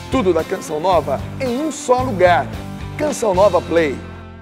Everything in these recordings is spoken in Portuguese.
Tudo da Canção Nova em um só lugar. Canção Nova Play.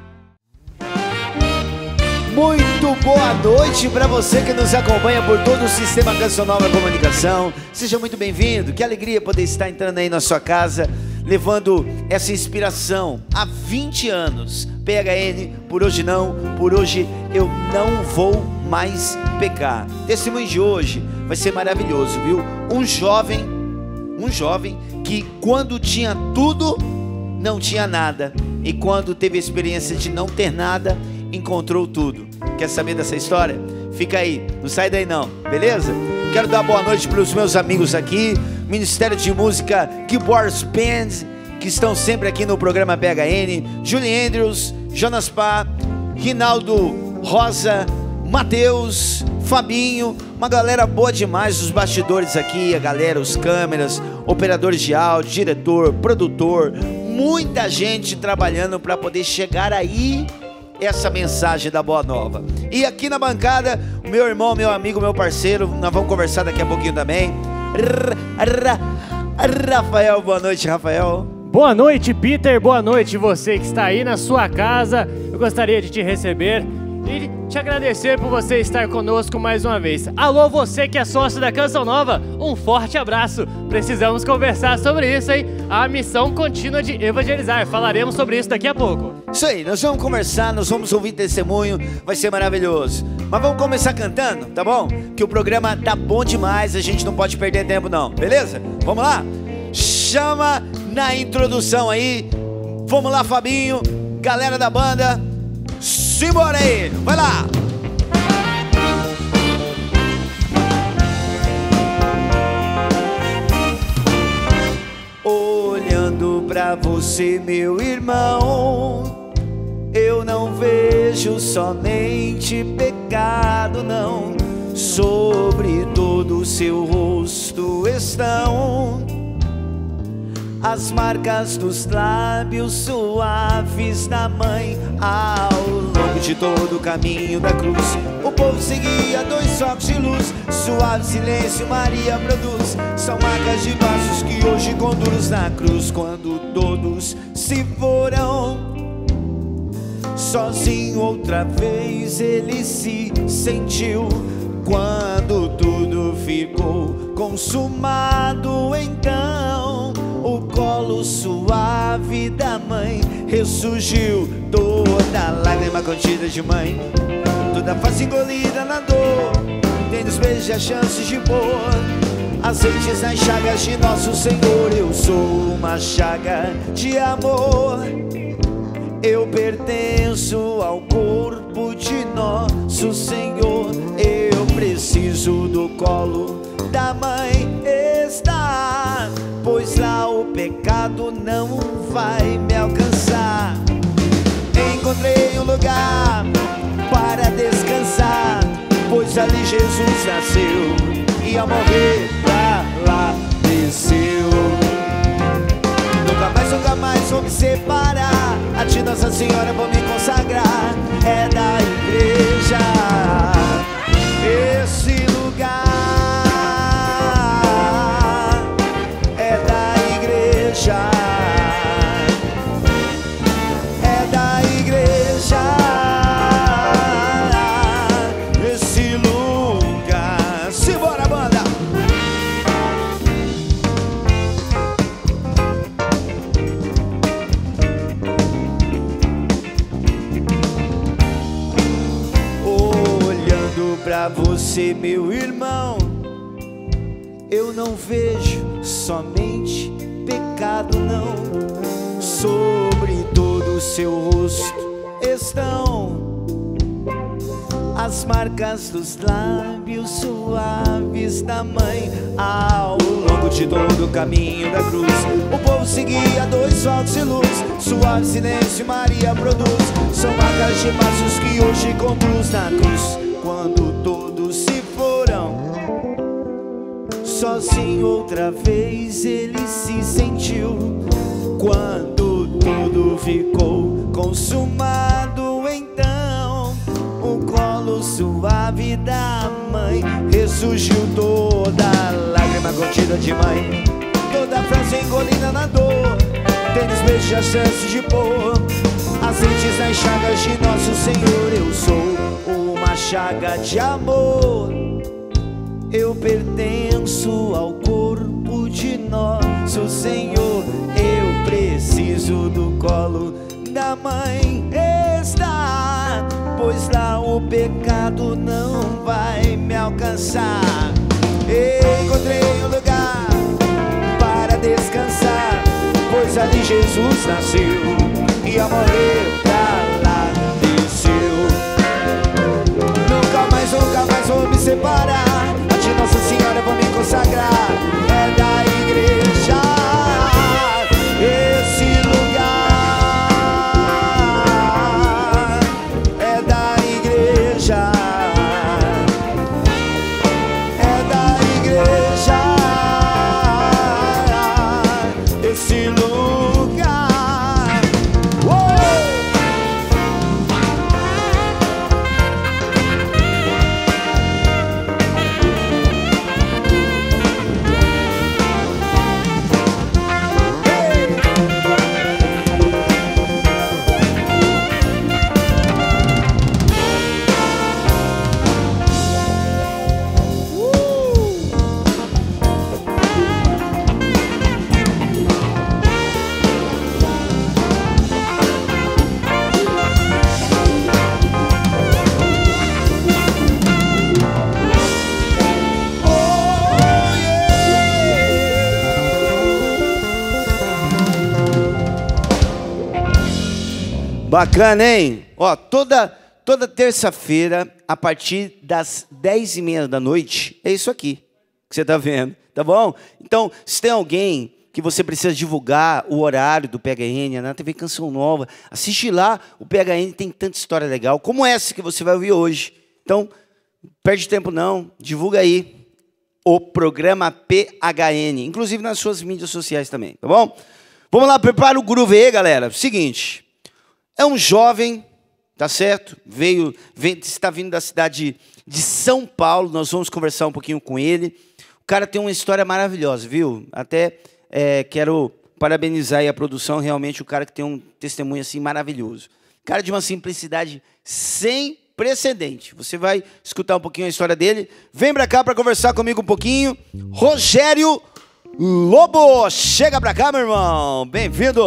Muito boa noite para você que nos acompanha por todo o Sistema Canção Nova Comunicação. Seja muito bem-vindo. Que alegria poder estar entrando aí na sua casa, levando essa inspiração há 20 anos. PHN, por hoje não, por hoje eu não vou mais pecar. Testemunho de hoje vai ser maravilhoso, viu? Um jovem que quando tinha tudo, não tinha nada. E quando teve a experiência de não ter nada, encontrou tudo. Quer saber dessa história? Fica aí, não sai daí não, beleza? Quero dar boa noite para os meus amigos aqui, Ministério de Música, Keyboards Band, que estão sempre aqui no programa PHN, Julie Andrews, Jonas Pá, Rinaldo Rosa, Matheus, Fabinho, uma galera boa demais, os bastidores aqui, a galera, os câmeras, operadores de áudio, diretor, produtor, muita gente trabalhando para poder chegar aí essa mensagem da Boa Nova. E aqui na bancada, o meu irmão, meu amigo, meu parceiro, nós vamos conversar daqui a pouquinho também. Rafael, boa noite, Rafael. Boa noite, Peter, boa noite você que está aí na sua casa. Eu gostaria de te receber e te agradecer por você estar conosco mais uma vez. Alô, você que é sócio da Canção Nova, um forte abraço. Precisamos conversar sobre isso, hein? A missão contínua de evangelizar. Falaremos sobre isso daqui a pouco. Isso aí, nós vamos conversar, nós vamos ouvir testemunho, vai ser maravilhoso. Mas vamos começar cantando, tá bom? Que o programa tá bom demais, a gente não pode perder tempo não, beleza? Vamos lá? Chama na introdução aí. Vamos lá, Fabinho, galera da banda. Simbora aí, vai lá! Olhando pra você, meu irmão, eu não vejo somente pecado, não. Sobre todo o seu rosto estão as marcas dos lábios suaves da mãe. Ao longo de todo o caminho da cruz, o povo seguia dois focos de luz. Suave silêncio Maria produz. São marcas de passos que hoje conduros na cruz. Quando todos se foram, sozinho outra vez ele se sentiu. Quando tudo ficou consumado, então o colo suave da mãe ressurgiu. Toda lágrima contida de mãe, toda face engolida na dor, tem nos beijos a chance de pôr azeites nas chagas de nosso Senhor. Eu sou uma chaga de amor, eu pertenço ao corpo de nosso Senhor. Eu preciso do colo da mãe estar, pois lá o pecado não vai me alcançar. Encontrei um lugar para descansar, pois ali Jesus nasceu e ao morrer pra lá desceu. Nunca mais vou me separar, a ti Nossa Senhora vou me consagrar. É da igreja esse lugar, é da igreja, é da igreja esse lugar. Simbora, banda! Pra você, meu irmão, eu não vejo somente pecado, não. Sobre todo o seu rosto estão as marcas dos lábios suaves da mãe. Ao longo de todo o caminho da cruz, o povo seguia dois focos de luz. Suave silêncio Maria produz. São marcas de passos que hoje conduz na cruz. Quando todos se foram, sozinho outra vez ele se sentiu. Quando tudo ficou consumado, então o colo suave da mãe ressurgiu. Toda lágrima contida de mãe, toda frase engolida na dor, haja chance de pôr azeites nas chagas de nosso Senhor. Eu sou uma chaga de amor, eu pertenço ao corpo de nosso Senhor. Eu preciso do colo da mãe estar, pois lá o pecado não vai me alcançar. Encontrei um lugar para descansar, pois ali Jesus nasceu e a morrer pra lá desceu. Nunca mais vou me separar, de Nossa Senhora vou me consagrar. É da igreja esse lugar, é da igreja, é da igreja esse lugar. Bacana, hein? Ó, toda terça-feira, a partir das 10h30 da noite, é isso aqui que você tá vendo, tá bom? Então, se tem alguém que você precisa divulgar o horário do PHN, na TV Canção Nova, assiste lá, o PHN tem tanta história legal, como essa que você vai ouvir hoje. Então, perde tempo não, divulga aí o programa PHN, inclusive nas suas mídias sociais também, tá bom? Vamos lá, prepara o groove aí, galera. Seguinte, é um jovem, tá certo? Está vindo da cidade de São Paulo, nós vamos conversar um pouquinho com ele. O cara tem uma história maravilhosa, viu? Até quero parabenizar aí a produção, realmente o cara que tem um testemunho assim maravilhoso. Cara de uma simplicidade sem precedente. Você vai escutar um pouquinho a história dele. Vem pra cá para conversar comigo um pouquinho. Rogério Lobo, chega pra cá, meu irmão. Bem-vindo.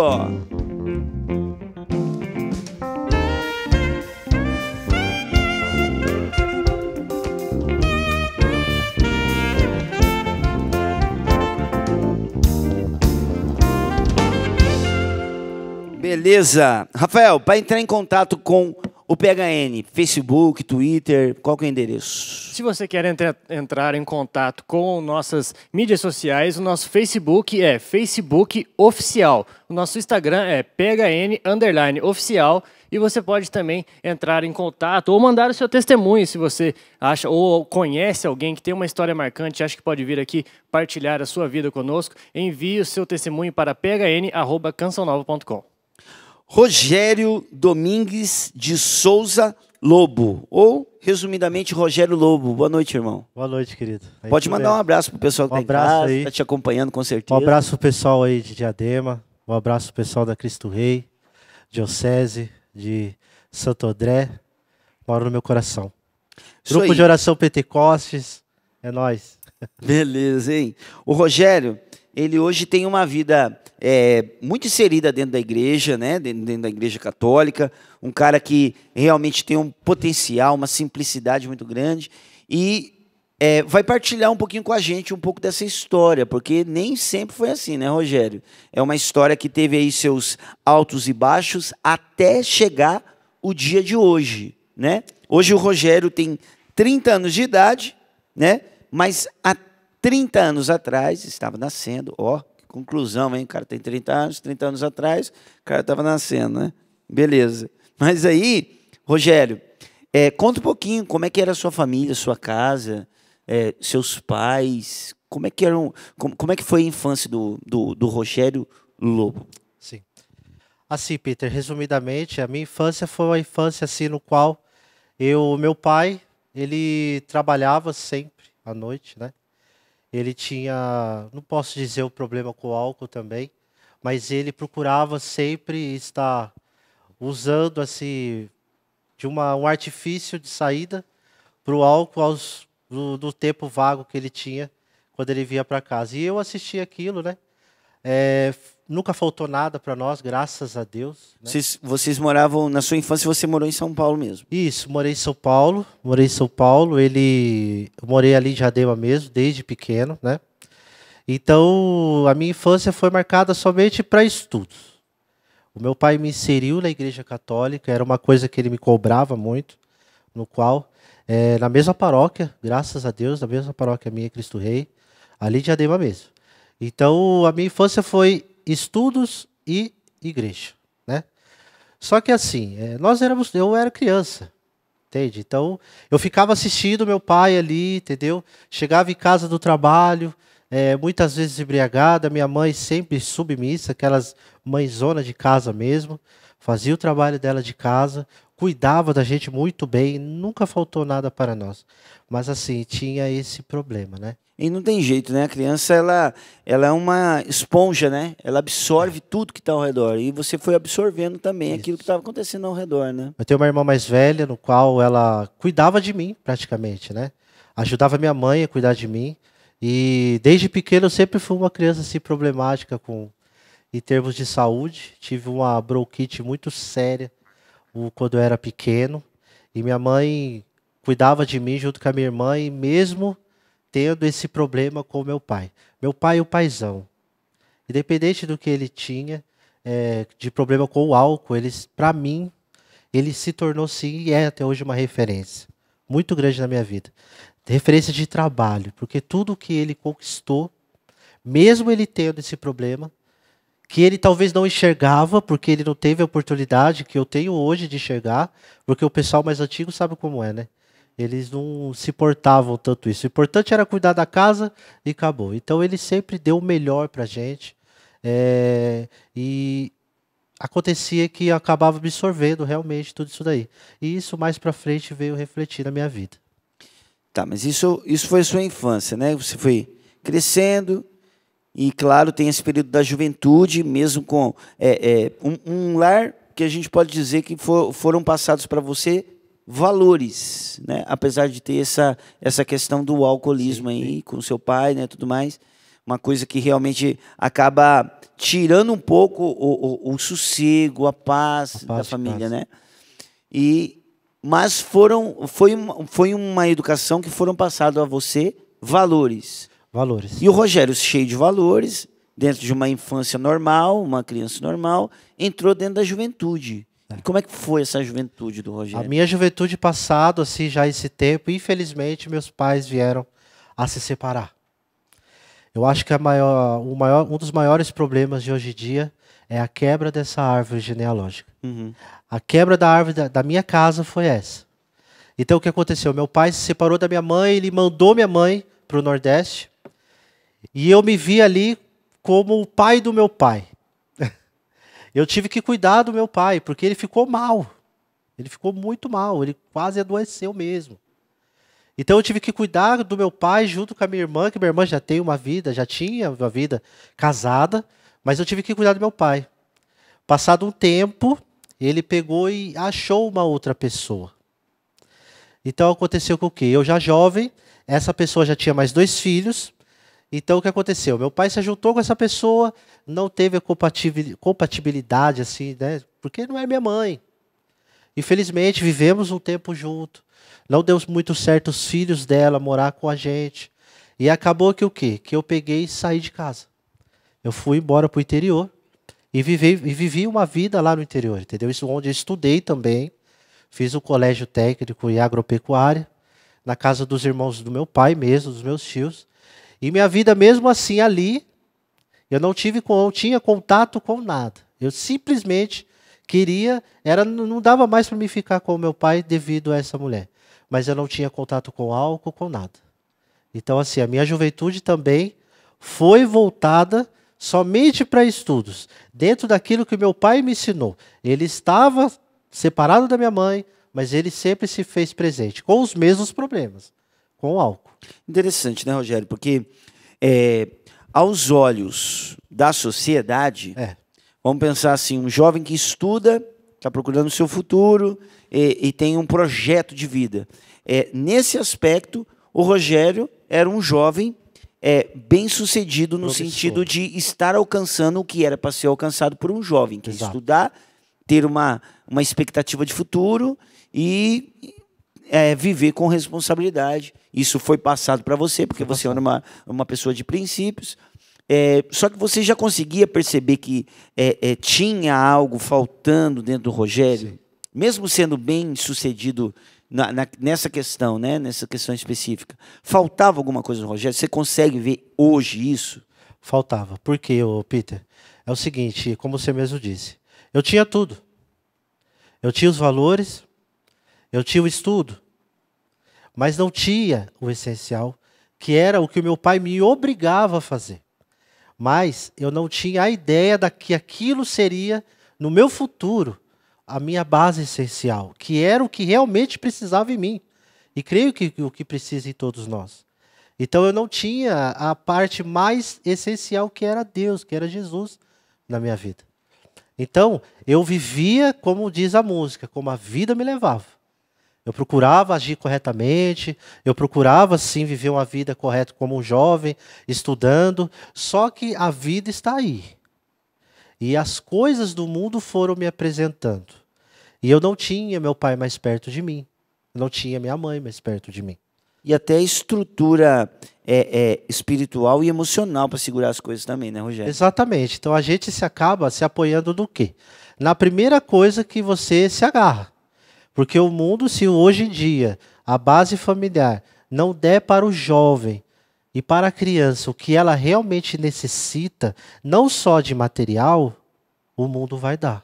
Beleza. Rafael, para entrar em contato com o PHN, Facebook, Twitter, qual que é o endereço? Se você quer entrar em contato com nossas mídias sociais, o nosso Facebook é Facebook Oficial. O nosso Instagram é PHN_oficial. E você pode também entrar em contato ou mandar o seu testemunho, se você acha ou conhece alguém que tem uma história marcante, acha que pode vir aqui partilhar a sua vida conosco. Envie o seu testemunho para phn@cançãonova.com. Rogério Domingues de Souza Lobo, ou, resumidamente, Rogério Lobo. Boa noite, irmão. Boa noite, querido. Pode mandar um abraço pro pessoal que está em casa, está te acompanhando, com certeza. Um abraço pro pessoal aí de Diadema, um abraço pro pessoal da Cristo Rei, Diocese de Santo André, mora no meu coração. Grupo de Oração Pentecostes, é nóis. Beleza, hein? O Rogério, ele hoje tem uma vida muito inserida dentro da igreja, né? Dentro da igreja católica, um cara que realmente tem um potencial, uma simplicidade muito grande e vai partilhar um pouquinho com a gente um pouco dessa história, porque nem sempre foi assim, né, Rogério? É uma história que teve aí seus altos e baixos até chegar o dia de hoje, né? Hoje o Rogério tem 30 anos de idade, né? Mas há 30 anos atrás estava nascendo, ó, conclusão, hein? O cara tem 30 anos atrás, o cara estava nascendo, né? Beleza. Mas aí, Rogério, conta um pouquinho como é que era a sua família, sua casa, seus pais, como é que foi a infância do Rogério Lobo? Sim. Assim, Peter, resumidamente, a minha infância foi uma infância assim no qual meu pai, ele trabalhava sempre à noite, né? Ele tinha, não posso dizer o problema com o álcool também, mas ele procurava sempre estar usando assim de um artifício de saída para o álcool do tempo vago que ele tinha quando ele vinha para casa. E eu assisti aquilo, né? Nunca faltou nada para nós, graças a Deus. Né? Vocês moravam, na sua infância você morou em São Paulo mesmo? Isso, morei em São Paulo. Eu morei ali em Diadema mesmo, desde pequeno, né? Então, a minha infância foi marcada somente para estudos. O meu pai me inseriu na Igreja Católica, era uma coisa que ele me cobrava muito, no qual, na mesma paróquia, graças a Deus, na mesma paróquia minha, Cristo Rei, ali em Diadema mesmo. Então, a minha infância foi estudos e igreja, né? Só que assim, eu era criança, entende? Então, eu ficava assistindo meu pai ali, entendeu? Chegava em casa do trabalho, muitas vezes embriagada, minha mãe sempre submissa, aquelas mãezona de casa mesmo, fazia o trabalho dela de casa, cuidava da gente muito bem, nunca faltou nada para nós. Mas assim, tinha esse problema, né? E não tem jeito, né? A criança, ela é uma esponja, né? Ela absorve tudo que está ao redor. E você foi absorvendo também aquilo que estava acontecendo ao redor, né? Eu tenho uma irmã mais velha, no qual ela cuidava de mim, praticamente, né? Ajudava minha mãe a cuidar de mim. E desde pequeno eu sempre fui uma criança assim, problemática em termos de saúde. Tive uma bronquite muito séria quando eu era pequeno. E minha mãe cuidava de mim junto com a minha irmã, e mesmo tendo esse problema com meu pai. Meu pai é o paizão. Independente do que ele tinha, de problema com o álcool, para mim, ele se tornou sim, e é até hoje uma referência muito grande na minha vida. Referência de trabalho, porque tudo que ele conquistou, mesmo ele tendo esse problema, que ele talvez não enxergava, porque ele não teve a oportunidade que eu tenho hoje de enxergar, porque o pessoal mais antigo sabe como é, né? Eles não se portavam tanto isso. O importante era cuidar da casa e acabou. Então ele sempre deu o melhor para a gente. E acontecia que eu acabava absorvendo realmente tudo isso daí. E isso mais para frente veio refletir na minha vida. Tá, mas isso foi a sua infância, né? Você foi crescendo e, claro, tem esse período da juventude, mesmo com um lar que a gente pode dizer que foram passados para você valores, né? Apesar de ter essa questão do alcoolismo aí com seu pai, né, tudo mais, uma coisa que realmente acaba tirando um pouco o sossego, a paz da família, né? Mas foi uma educação que foram passados a você valores. Valores. E o Rogério, cheio de valores, dentro de uma infância normal, uma criança normal, entrou dentro da juventude. E como é que foi essa juventude do Rogério? A minha juventude passado, assim, já esse tempo, infelizmente, meus pais vieram a se separar. Eu acho que um dos maiores problemas de hoje em dia é a quebra dessa árvore genealógica. Uhum. A quebra da árvore da minha casa foi essa. Então, o que aconteceu? Meu pai se separou da minha mãe, ele mandou minha mãe para o Nordeste, e eu me vi ali como o pai do meu pai. Eu tive que cuidar do meu pai, porque ele ficou mal. Ele ficou muito mal, ele quase adoeceu mesmo. Então eu tive que cuidar do meu pai junto com a minha irmã, que minha irmã já tinha uma vida casada, mas eu tive que cuidar do meu pai. Passado um tempo, ele pegou e achou uma outra pessoa. Então aconteceu com o quê? Eu já jovem, essa pessoa já tinha mais 2 filhos. Então o que aconteceu? Meu pai se juntou com essa pessoa, não teve a compatibilidade assim, né? Porque não é minha mãe. Infelizmente vivemos um tempo junto. Não deu muito certo os filhos dela morar com a gente. E acabou que o quê? Que eu peguei e saí de casa. Eu fui embora para o interior e vivi uma vida lá no interior, entendeu? Isso onde eu estudei também. Fiz o colégio técnico em agropecuária, na casa dos irmãos do meu pai mesmo, dos meus tios. E minha vida mesmo assim ali, eu não tinha contato com nada. Eu simplesmente não dava mais para mim ficar com o meu pai devido a essa mulher. Mas eu não tinha contato com álcool, com nada. Então assim, a minha juventude também foi voltada somente para estudos, dentro daquilo que meu pai me ensinou. Ele estava separado da minha mãe, mas ele sempre se fez presente, com os mesmos problemas, com o álcool. Interessante, né, Rogério? Porque aos olhos da sociedade, vamos pensar assim, um jovem que estuda, está procurando o seu futuro e tem um projeto de vida. Nesse aspecto, o Rogério era um jovem bem-sucedido no sentido de estar alcançando o que era para ser alcançado por um jovem, que é estudar, ter uma expectativa de futuro e viver com responsabilidade. Isso foi passado para você, porque você era uma pessoa de princípios. Só que você já conseguia perceber que tinha algo faltando dentro do Rogério, sim, mesmo sendo bem-sucedido nessa questão, né? Nessa questão específica. Faltava alguma coisa no Rogério? Você consegue ver hoje isso? Faltava. Por quê, Peter? É o seguinte, como você mesmo disse, eu tinha tudo. Eu tinha os valores, eu tinha o estudo, mas não tinha o essencial, que era o que o meu pai me obrigava a fazer. Mas eu não tinha a ideia de que aquilo seria, no meu futuro, a minha base essencial, que era o que realmente precisava em mim. E creio que o que precisa em todos nós. Então eu não tinha a parte mais essencial, que era Deus, que era Jesus na minha vida. Então eu vivia, como diz a música, como a vida me levava. Eu procurava agir corretamente, eu procurava, sim, viver uma vida correta como um jovem, estudando, só que a vida está aí. E as coisas do mundo foram me apresentando. E eu não tinha meu pai mais perto de mim, não tinha minha mãe mais perto de mim. E até estrutura espiritual e emocional para segurar as coisas também, né, Rogério? Exatamente. Então a gente acaba se apoiando no quê? Na primeira coisa que você se agarra. Porque o mundo, se hoje em dia a base familiar não der para o jovem e para a criança o que ela realmente necessita, não só de material, o mundo vai dar.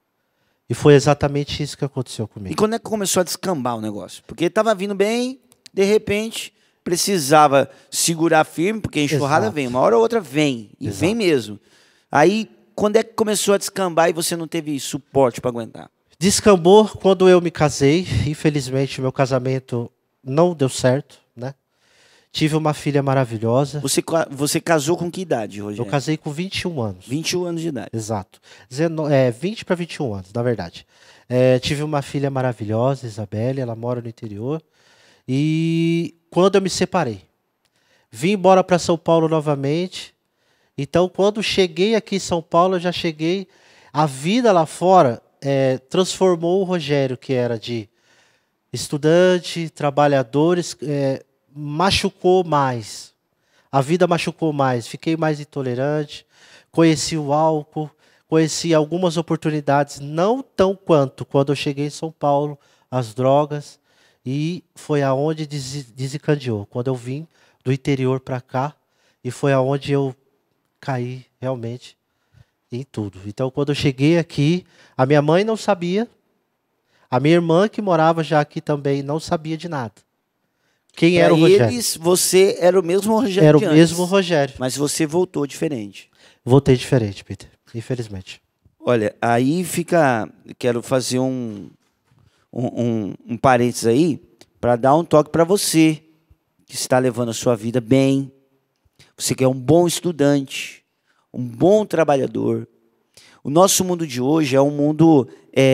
E foi exatamente isso que aconteceu comigo. E quando é que começou a descambar o negócio? Porque estava vindo bem, de repente precisava segurar firme, porque a enxurrada vem, uma hora ou outra vem, e vem mesmo. Aí, quando é que começou a descambar e você não teve suporte para aguentar? Descambou quando eu me casei. Infelizmente, meu casamento não deu certo, né? Tive uma filha maravilhosa. Você casou com que idade, Rogério? Eu casei com 21 anos. 21 anos de idade. Exato. 20 para 21 anos, na verdade. Tive uma filha maravilhosa, Isabelle, ela mora no interior. E quando eu me separei, vim embora para São Paulo novamente. Então, quando cheguei aqui em São Paulo, eu já cheguei... A vida lá fora... transformou o Rogério, que era de estudante, trabalhadores, machucou mais. A vida machucou mais. Fiquei mais intolerante, conheci o álcool, conheci algumas oportunidades, não tão quanto quando eu cheguei em São Paulo, as drogas, e foi aonde desencadeou. Quando eu vim do interior para cá, e foi aonde eu caí realmente em tudo. Então, quando eu cheguei aqui, a minha mãe não sabia, a minha irmã, que morava já aqui também, não sabia de nada. Quem era o Rogério? Você era o mesmo Rogério Era o mesmo Rogério. Mas você voltou diferente. Voltei diferente, Peter, infelizmente. Olha, aí fica... Quero fazer um parênteses aí, para dar um toque para você, que está levando a sua vida bem, você que é um bom estudante, um bom trabalhador. O nosso mundo de hoje é um mundo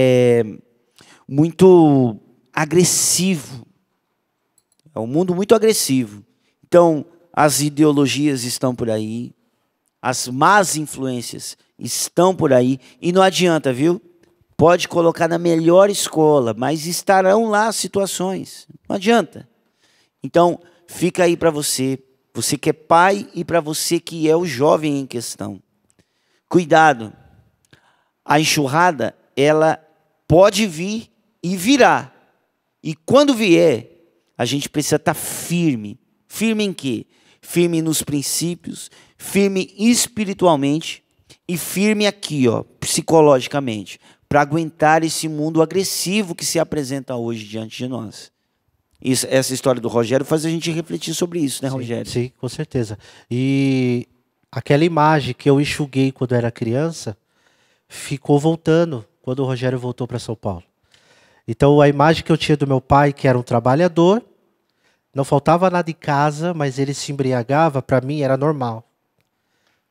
muito agressivo. É um mundo muito agressivo. Então, as ideologias estão por aí, as más influências estão por aí, e não adianta, viu? Pode colocar na melhor escola, mas estarão lá situações. Não adianta. Então, fica aí para você. Você que é pai e para você que é o jovem em questão. Cuidado. A enxurrada, ela pode vir e virá. E quando vier, a gente precisa estar firme. Firme em quê? Firme nos princípios, firme espiritualmente e firme aqui, ó, psicologicamente, para aguentar esse mundo agressivo que se apresenta hoje diante de nós. Essa história do Rogério faz a gente refletir sobre isso, né, Rogério? Sim, com certeza. E aquela imagem que eu enxuguei quando era criança, ficou voltando quando o Rogério voltou para São Paulo. Então, a imagem que eu tinha do meu pai, que era um trabalhador, não faltava nada em casa, mas ele se embriagava, para mim era normal.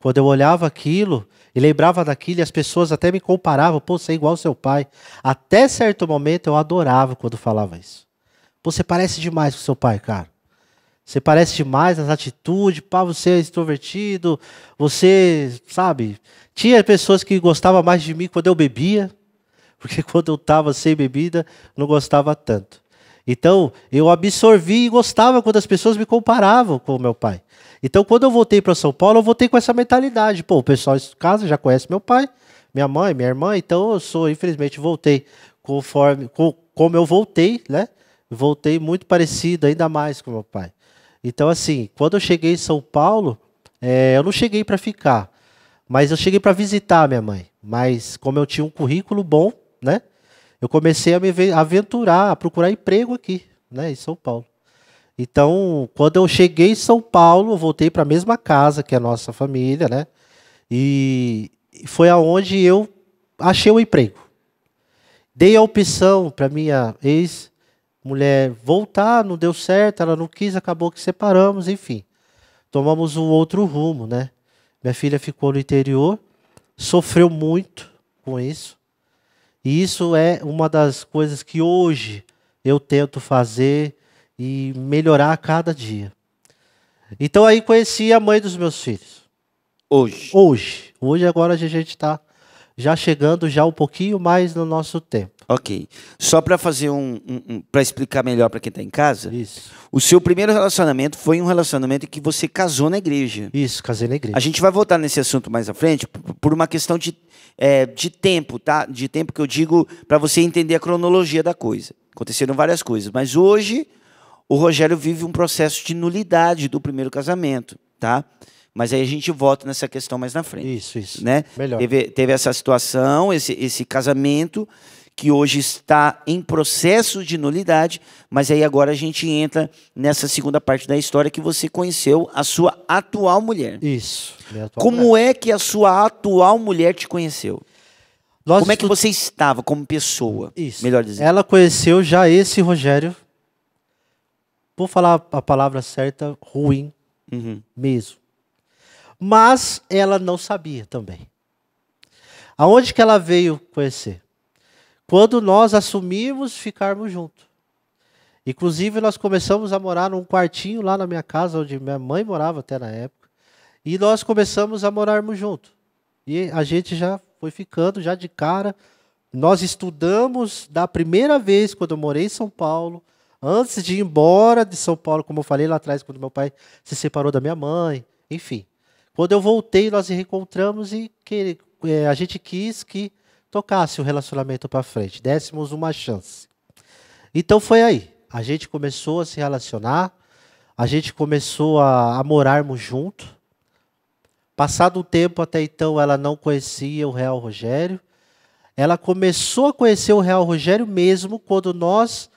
Quando eu olhava aquilo e lembrava daquilo, e as pessoas até me comparavam, pô, você é igual ao seu pai. Até certo momento eu adorava quando falava isso. Pô, você parece demais com seu pai, cara. Você parece demais nas atitudes, pá, você é extrovertido, você, sabe... Tinha pessoas que gostavam mais de mim quando eu bebia, porque quando eu estava sem bebida, não gostava tanto. Então, eu absorvi e gostava quando as pessoas me comparavam com o meu pai. Então, quando eu voltei para São Paulo, eu voltei com essa mentalidade. Pô, o pessoal de casa já conhece meu pai, minha mãe, minha irmã, então eu sou, infelizmente, voltei como eu voltei, né? Voltei muito parecido, ainda mais com meu pai. Então, assim, quando eu cheguei em São Paulo, eu não cheguei para ficar, mas eu cheguei para visitar minha mãe. Mas como eu tinha um currículo bom, né? Eu comecei a me aventurar, a procurar emprego aqui, né, em São Paulo. Então, quando eu cheguei em São Paulo, eu voltei para a mesma casa que a nossa família, né? E foi aonde eu achei o emprego. Dei a opção para minha ex-mulher voltar, não deu certo, ela não quis, acabou que separamos, enfim. Tomamos um outro rumo, né? Minha filha ficou no interior, sofreu muito com isso. E isso é uma das coisas que hoje eu tento fazer e melhorar a cada dia. Então aí conheci a mãe dos meus filhos. Hoje agora a gente está já chegando já um pouquinho mais no nosso tempo. Ok. Só para fazer para explicar melhor para quem está em casa. Isso. O seu primeiro relacionamento foi um relacionamento em que você casou na igreja. Isso, casei na igreja. A gente vai voltar nesse assunto mais à frente por uma questão de tempo, tá? De tempo que eu digo para você entender a cronologia da coisa. Aconteceram várias coisas, mas hoje o Rogério vive um processo de nulidade do primeiro casamento, tá? Mas aí a gente volta nessa questão mais na frente. Isso. Né? Melhor. Teve essa situação, esse casamento que hoje está em processo de nulidade, mas aí agora a gente entra nessa segunda parte da história que você conheceu a sua atual mulher. Isso. Como é que a sua atual mulher te conheceu? Como é que você estava como pessoa? Isso. Melhor dizer. Ela conheceu já esse Rogério, vou falar a palavra certa, ruim mesmo. Mas ela não sabia também. Aonde que ela veio conhecer? Quando nós assumimos ficarmos juntos. Inclusive, nós começamos a morar num quartinho lá na minha casa, onde minha mãe morava até na época. E nós começamos a morarmos juntos. E a gente já foi ficando, já de cara. Nós estudamos da primeira vez, quando eu morei em São Paulo, antes de ir embora de São Paulo, como eu falei lá atrás, quando meu pai se separou da minha mãe. Enfim. Quando eu voltei, nós nos reencontramos e a gente quis que tocasse o relacionamento para frente, dessemos uma chance. Então foi aí. A gente começou a se relacionar, a gente começou a morarmos juntos. Passado um tempo, até então, ela não conhecia o Real Rogério. Ela começou a conhecer o Real Rogério mesmo quando nós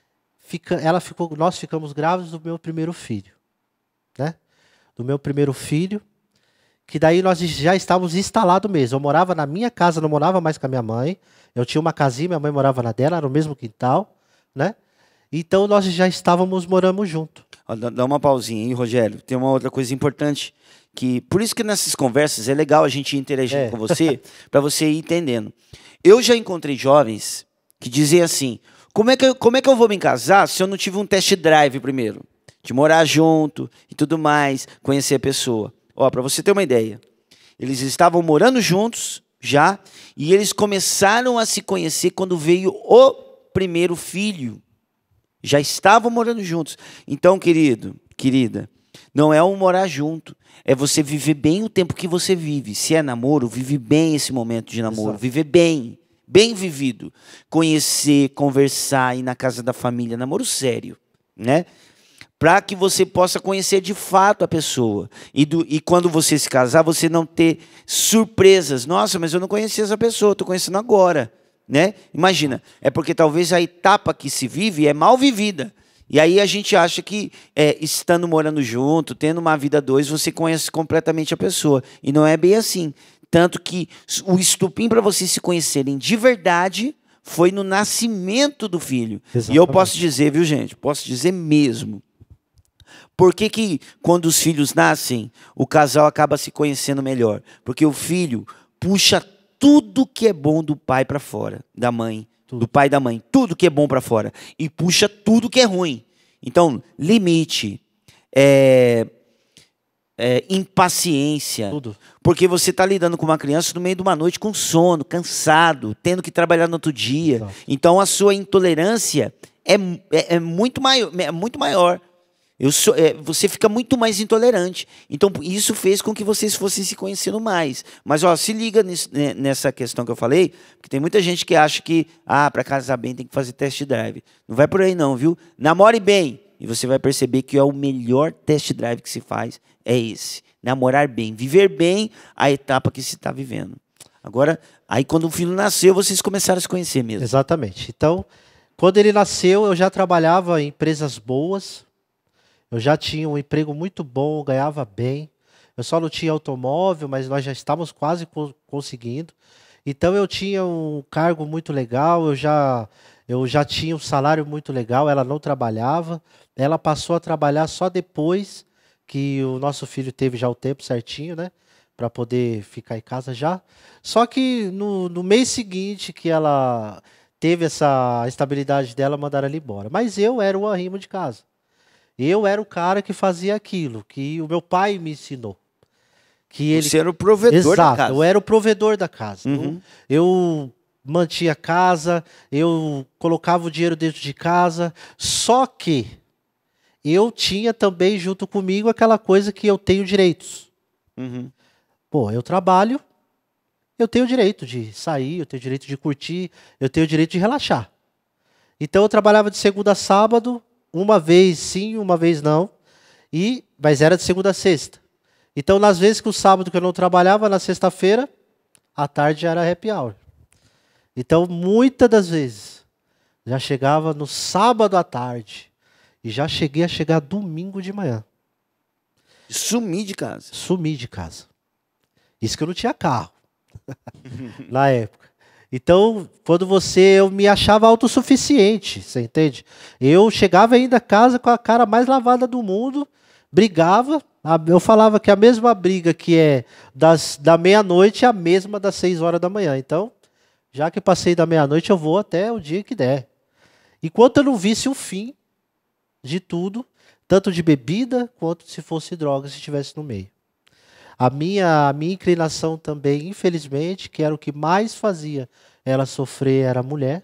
ficamos grávidos do meu primeiro filho. Né? Do meu primeiro filho. Que daí nós já estávamos instalados mesmo. Eu morava na minha casa, não morava mais com a minha mãe. Eu tinha uma casinha, minha mãe morava na dela, era o mesmo quintal, né? Então nós já estávamos morando junto. Dá uma pausinha, hein, Rogério? Tem uma outra coisa importante, que por isso que nessas conversas é legal a gente interagir com você, para você ir entendendo. Eu já encontrei jovens que diziam assim, como é que eu vou me casar se eu não tive um test drive primeiro? De morar junto e tudo mais, conhecer a pessoa. Ó, para você ter uma ideia, eles estavam morando juntos já e eles começaram a se conhecer quando veio o primeiro filho. Já estavam morando juntos. Então, querida, não é um morar junto, é você viver bem o tempo que você vive. Se é namoro, vive bem esse momento de namoro, Exato. viver bem vivido. Conhecer, conversar, ir na casa da família, namoro sério, né? Para que você possa conhecer de fato a pessoa. E quando você se casar, você não ter surpresas. Nossa, mas eu não conhecia essa pessoa, estou conhecendo agora. Né? Imagina, é porque talvez a etapa que se vive é mal vivida. E aí a gente acha que estando morando junto, tendo uma vida a dois, você conhece completamente a pessoa. E não é bem assim. Tanto que o estupim para vocês se conhecerem de verdade foi no nascimento do filho. Exatamente. E eu posso dizer, viu gente, posso dizer mesmo, Por que que quando os filhos nascem, o casal acaba se conhecendo melhor? Porque o filho puxa tudo que é bom do pai para fora, da mãe, do pai e da mãe, tudo que é bom para fora, e puxa tudo que é ruim. Então, limite, impaciência, Tudo. porque você está lidando com uma criança no meio de uma noite com sono, cansado, tendo que trabalhar no outro dia. Exato. Então, a sua intolerância é muito maior. É muito maior. Você fica muito mais intolerante. Então, isso fez com que vocês fossem se conhecendo mais. Mas, ó, se liga nessa questão que eu falei, porque tem muita gente que acha que, para casar bem tem que fazer test drive. Não vai por aí não, viu? Namore bem. E você vai perceber que é o melhor test drive que se faz, é esse. Namorar bem, viver bem a etapa que se está vivendo. Agora, aí quando o filho nasceu, vocês começaram a se conhecer mesmo. Exatamente. Então, quando ele nasceu, eu já trabalhava em empresas boas. Eu já tinha um emprego muito bom, ganhava bem. Eu só não tinha automóvel, mas nós já estávamos quase conseguindo. Então eu tinha um cargo muito legal, eu já tinha um salário muito legal, ela não trabalhava. Ela passou a trabalhar só depois que o nosso filho teve já o tempo certinho, né? Para poder ficar em casa já. Só que no mês seguinte que ela teve essa estabilidade dela, mandaram ela embora. Mas eu era o arrimo de casa. Eu era o cara que fazia aquilo, que o meu pai me ensinou. Que ele... Você era o provedor da casa. Eu era o provedor da casa. Uhum. Eu mantinha a casa, eu colocava o dinheiro dentro de casa, só que eu tinha também junto comigo aquela coisa que eu tenho direitos. Uhum. Pô, eu trabalho, eu tenho direito de sair, eu tenho direito de curtir, eu tenho direito de relaxar. Então eu trabalhava de segunda a sábado, uma vez sim, uma vez não, mas era de segunda a sexta. Então, nas vezes que o sábado que eu não trabalhava, na sexta-feira, à tarde já era happy hour. Então, muitas das vezes, já chegava no sábado à tarde e já cheguei a chegar domingo de manhã. Sumi de casa. Sumi de casa. Isso que eu não tinha carro na época. Então, quando eu me achava autossuficiente, você entende? Eu chegava ainda a casa com a cara mais lavada do mundo, brigava. Eu falava que a mesma briga que é da meia-noite é a mesma das 6 horas da manhã. Então, já que passei da meia-noite, eu vou até o dia que der. Enquanto eu não visse o fim de tudo, tanto de bebida quanto se fosse droga, se estivesse no meio. A minha inclinação também, infelizmente, que era o que mais fazia ela sofrer, era a mulher.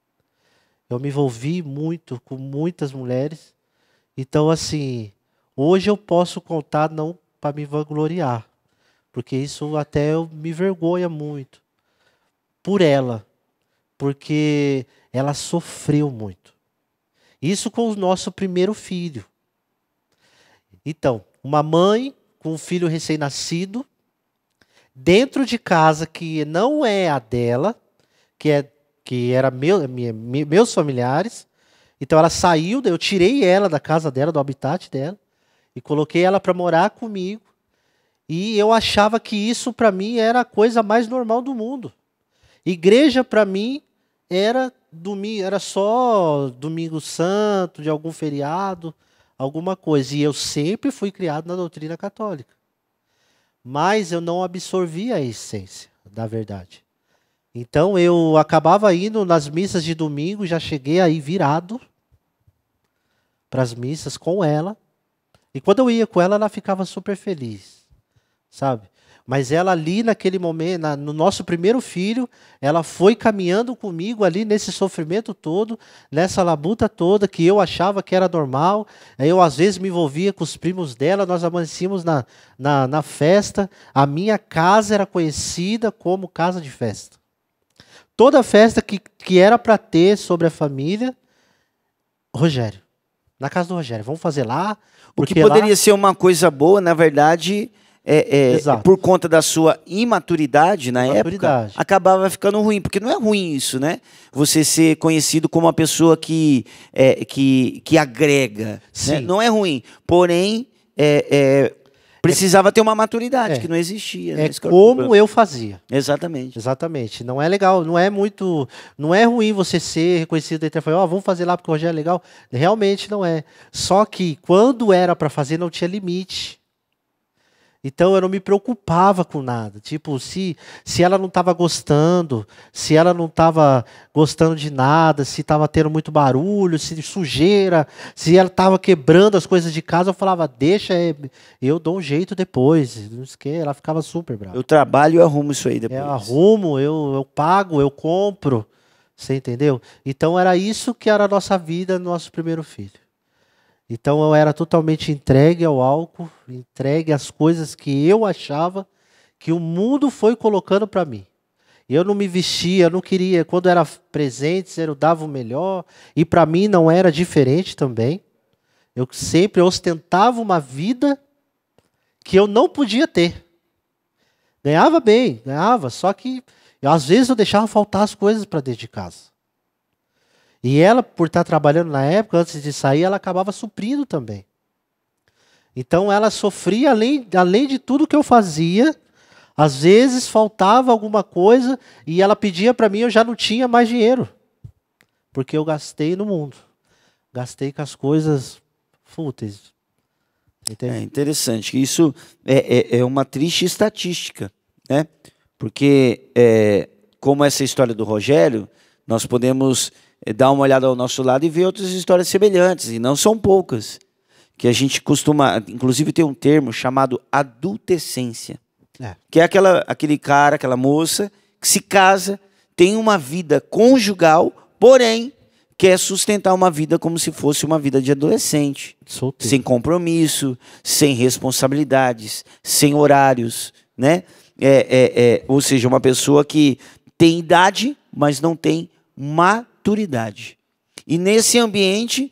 Eu me envolvi muito com muitas mulheres. Então, assim, hoje eu posso contar não para me vangloriar, porque isso até me vergonha muito por ela, porque ela sofreu muito. Isso com o nosso primeiro filho. Então, uma mãe com um filho recém-nascido, dentro de casa que não é a dela, que era meus familiares. Então ela saiu, eu tirei ela da casa dela, do habitat dela, e coloquei ela para morar comigo. E eu achava que isso para mim era a coisa mais normal do mundo. Igreja para mim era só domingo santo, de algum feriado, alguma coisa. E eu sempre fui criado na doutrina católica. Mas eu não absorvia a essência da verdade. Então eu acabava indo nas missas de domingo, já cheguei aí virado para as missas com ela. E quando eu ia com ela, ela ficava super feliz, sabe? Mas ela ali naquele momento, no nosso primeiro filho, ela foi caminhando comigo ali nesse sofrimento todo, nessa labuta toda, que eu achava que era normal. Eu às vezes me envolvia com os primos dela, nós amanhecíamos na festa. A minha casa era conhecida como casa de festa. Toda festa que era para ter sobre a família, Rogério, na casa do Rogério, vamos fazer lá. O que poderia ser uma coisa boa, na verdade... por conta da sua imaturidade na época, acabava ficando ruim, porque não é ruim isso, né? Você ser conhecido como uma pessoa que agrega, né? Não é ruim, porém Precisava ter uma maturidade que não existia. É como eu fazia. Exatamente. Exatamente. Não é legal, não é ruim você ser reconhecido e ter falado, vamos fazer lá porque o Rogério é legal. Realmente não é. Só que quando era para fazer não tinha limite. Então eu não me preocupava com nada. Tipo, se ela não estava gostando, se ela não estava gostando de nada, se estava tendo muito barulho, se sujeira, se ela estava quebrando as coisas de casa, eu falava, deixa, eu dou um jeito depois. Não esquece, ela ficava super brava. Eu trabalho e arrumo isso aí depois. Eu arrumo, eu pago, eu compro. Você entendeu? Então era isso que era a nossa vida no nosso primeiro filho. Então eu era totalmente entregue ao álcool, entregue às coisas que eu achava que o mundo foi colocando para mim. Eu não me vestia, eu não queria, quando era presente, eu dava o melhor, e para mim não era diferente também. Eu sempre ostentava uma vida que eu não podia ter. Ganhava bem, ganhava, só que às vezes eu deixava faltar as coisas para dentro de casa. E ela, por estar trabalhando na época, antes de sair, ela acabava suprindo também. Então ela sofria, além de tudo que eu fazia, às vezes faltava alguma coisa e ela pedia para mim, eu já não tinha mais dinheiro. Porque eu gastei no mundo. Gastei com as coisas fúteis. Entende? É interessante. Isso é uma triste estatística, né? Porque, como essa história do Rogério, nós podemos dar uma olhada ao nosso lado e ver outras histórias semelhantes, e não são poucas, que a gente costuma, inclusive tem um termo chamado adultescência, que é aquele cara, aquela moça, que se casa, tem uma vida conjugal, porém, quer sustentar uma vida como se fosse uma vida de adolescente, sem compromisso, sem responsabilidades, sem horários, né? Ou seja, uma pessoa que tem idade, mas não tem maturidade. E nesse ambiente,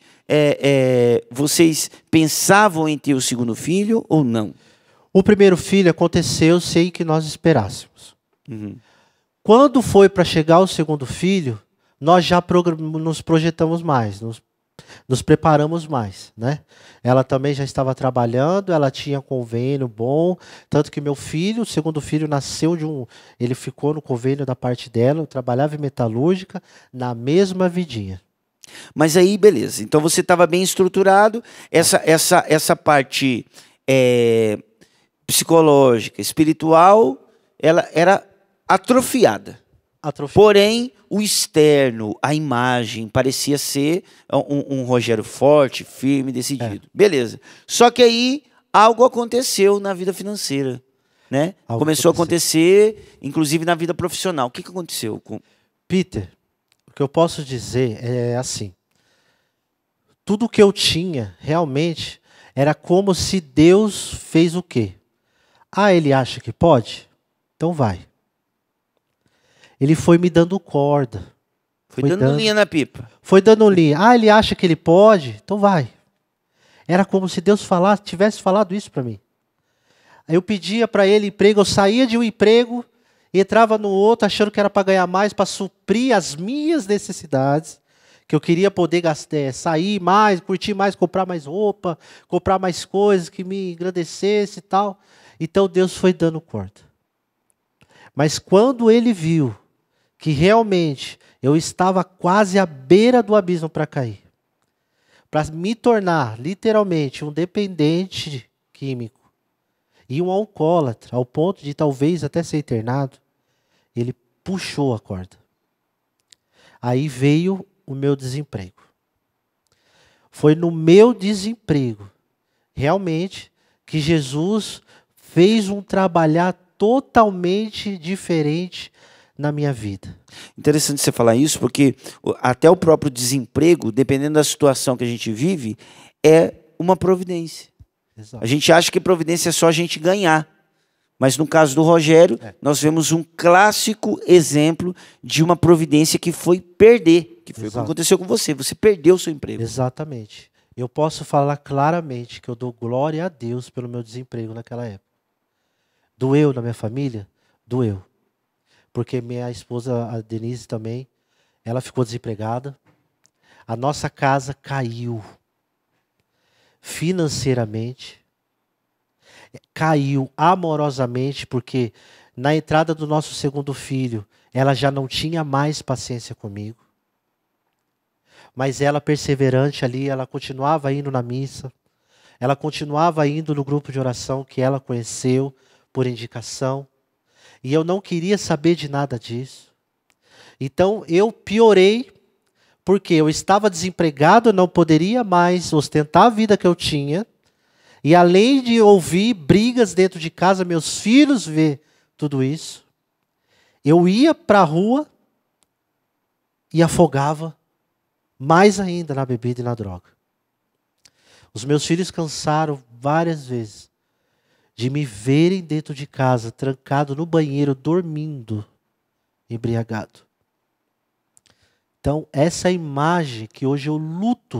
vocês pensavam em ter o segundo filho ou não? O primeiro filho aconteceu sem que nós esperássemos. Uhum. Quando foi para chegar o segundo filho, nós já nos projetamos mais, nos preparamos mais, né? Ela também já estava trabalhando, ela tinha convênio bom, tanto que meu filho, o segundo filho, nasceu ele ficou no convênio da parte dela, eu trabalhava em metalúrgica, na mesma vidinha. Mas aí, beleza. Então você estava bem estruturado, essa parte psicológica, espiritual, ela era atrofiada. Porém, o externo, a imagem, parecia ser um Rogério forte, firme, decidido. Beleza. Só que aí algo aconteceu na vida financeira, né? Começou a acontecer, inclusive na vida profissional. O que aconteceu com Peter? O que eu posso dizer é assim. Tudo que eu tinha, realmente, era como se Deus fez o quê? Ah, ele acha que pode? Então vai. Ele foi me dando corda. Foi dando linha na pipa. Foi dando linha. Ah, ele acha que ele pode? Então vai. Era como se Deus tivesse falado isso para mim. Aí eu pedia para ele emprego, eu saía de um emprego, entrava no outro achando que era para ganhar mais, para suprir as minhas necessidades, que eu queria poder sair mais, curtir mais, comprar mais roupa, comprar mais coisas que me engrandecesse e tal. Então Deus foi dando corda. Mas quando ele viu que realmente eu estava quase à beira do abismo para cair, para me tornar literalmente um dependente químico e um alcoólatra, ao ponto de talvez até ser internado, ele puxou a corda. Aí veio o meu desemprego. Foi no meu desemprego, realmente, que Jesus fez um trabalhar totalmente diferente na minha vida. Interessante você falar isso, porque até o próprio desemprego, dependendo da situação que a gente vive, é uma providência. Exato. A gente acha que providência é só a gente ganhar. Mas no caso do Rogério, nós vemos um clássico exemplo de uma providência que foi perder, que foi o que aconteceu com você. Você perdeu o seu emprego. Exatamente. Eu posso falar claramente que eu dou glória a Deus pelo meu desemprego naquela época. Doeu na minha família? Doeu. Porque minha esposa, a Denise também, ela ficou desempregada. A nossa casa caiu financeiramente. caiu amorosamente, porque na entrada do nosso segundo filho, ela já não tinha mais paciência comigo. Mas ela, perseverante ali, ela continuava indo na missa, ela continuava indo no grupo de oração que ela conheceu por indicação, e eu não queria saber de nada disso. Então eu piorei, porque eu estava desempregado, eu não poderia mais ostentar a vida que eu tinha, e além de ouvir brigas dentro de casa, meus filhos ver tudo isso, eu ia para a rua e afogava mais ainda na bebida e na droga. Os meus filhos cansaram várias vezes de me verem dentro de casa, trancado no banheiro, dormindo, embriagado. Então, essa imagem que hoje eu luto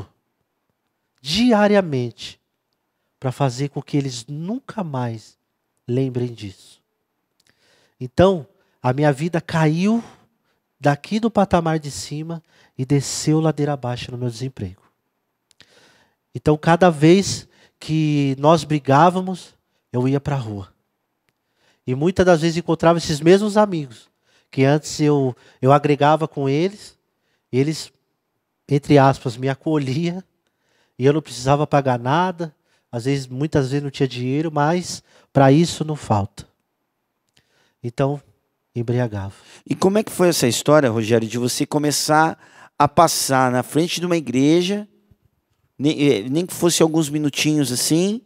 diariamente para fazer com que eles nunca mais lembrem disso. Então, a minha vida caiu daqui do patamar de cima e desceu ladeira abaixo no meu desemprego. Então, cada vez que nós brigávamos, eu ia para a rua. E muitas das vezes encontrava esses mesmos amigos, que antes eu agregava com eles, eles, entre aspas, me acolhiam, e eu não precisava pagar nada, às vezes, muitas vezes não tinha dinheiro, mas para isso não falta. Então, embriagava. E como é que foi essa história, Rogério, de você começar a passar na frente de uma igreja, nem que fosse alguns minutinhos assim,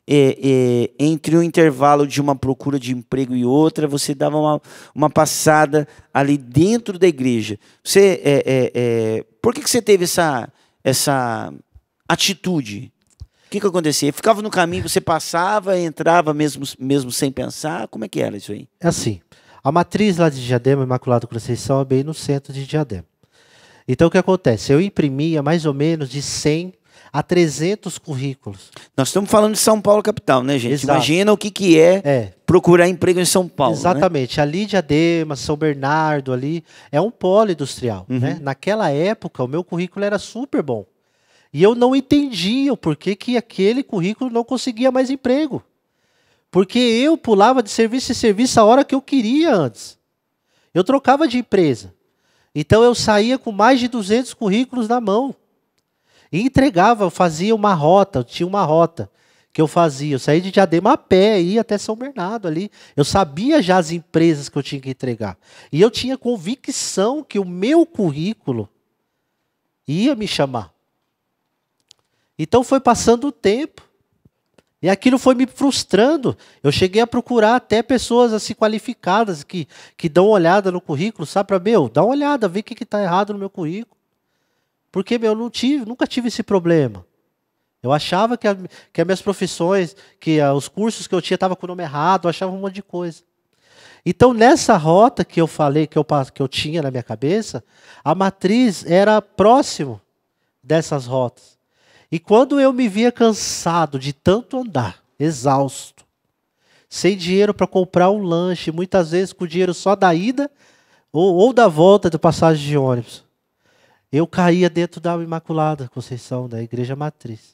entre um intervalo de uma procura de emprego e outra, você dava uma passada ali dentro da igreja. Por que você teve essa atitude? O que acontecia? Ficava no caminho, você passava, entrava mesmo sem pensar? Como é que era isso aí? É assim, a matriz lá de Diadema, Imaculada Conceição, é bem no centro de Diadema. Então o que acontece? Eu imprimia mais ou menos de 100 a 300 currículos. Nós estamos falando de São Paulo capital, né, gente? Exato. Imagina o que é procurar emprego em São Paulo. Exatamente. Né? Ali Diadema, São Bernardo, ali é um polo industrial. Uhum. Né? Naquela época, o meu currículo era super bom. E eu não entendia o porquê que aquele currículo não conseguia mais emprego. Porque eu pulava de serviço em serviço a hora que eu queria antes. Eu trocava de empresa. Então eu saía com mais de 200 currículos na mão. E entregava, eu fazia uma rota, eu tinha uma rota que eu fazia. Eu saía de Diadema a pé, ia até São Bernardo ali. Eu sabia já as empresas que eu tinha que entregar. E eu tinha convicção que o meu currículo ia me chamar. Então foi passando o tempo. E aquilo foi me frustrando. Eu cheguei a procurar até pessoas assim qualificadas que dão uma olhada no currículo, sabe? Para, dá uma olhada, vê o que está errado no meu currículo. Porque, nunca tive esse problema. Eu achava que as minhas profissões, que os cursos que eu tinha estavam com o nome errado, eu achava um monte de coisa. Então, nessa rota que eu falei, que eu tinha na minha cabeça, a matriz era próximo dessas rotas. E quando eu me via cansado de tanto andar, exausto, sem dinheiro para comprar um lanche, muitas vezes com dinheiro só da ida ou da volta da passagem de ônibus, eu caía dentro da Imaculada Conceição, da Igreja Matriz.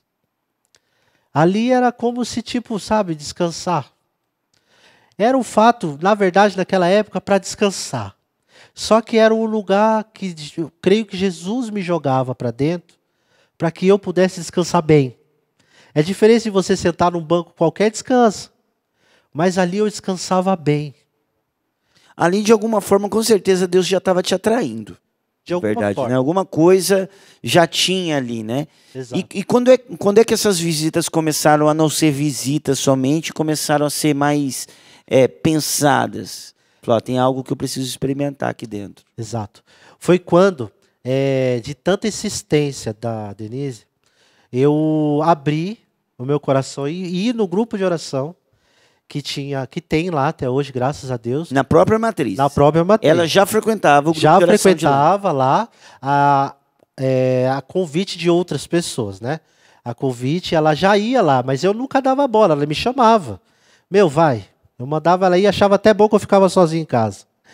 Ali era como se, descansar. Era um fato, na verdade, naquela época, para descansar. Só que era um lugar que eu creio que Jesus me jogava para dentro, para que eu pudesse descansar bem. É diferente de você sentar num banco qualquer, descansa. Mas ali eu descansava bem. Ali, de alguma forma, com certeza, Deus já estava te atraindo. De alguma forma. Né? Alguma coisa já tinha ali, né? Exato. E quando é que essas visitas começaram a não ser visitas somente, começaram a ser mais pensadas? Falou, tem algo que eu preciso experimentar aqui dentro. Exato. Foi quando, de tanta insistência da Denise, eu abri o meu coração e ir no grupo de oração que tem lá até hoje, graças a Deus. Na própria matriz. Na própria matriz. Ela já frequentava o grupo já de oração. Já frequentava lá a convite de outras pessoas, né? A convite, ela já ia lá, mas eu nunca dava bola, ela me chamava. Vai. Eu mandava ela ir, achava até bom que eu ficava sozinho em casa.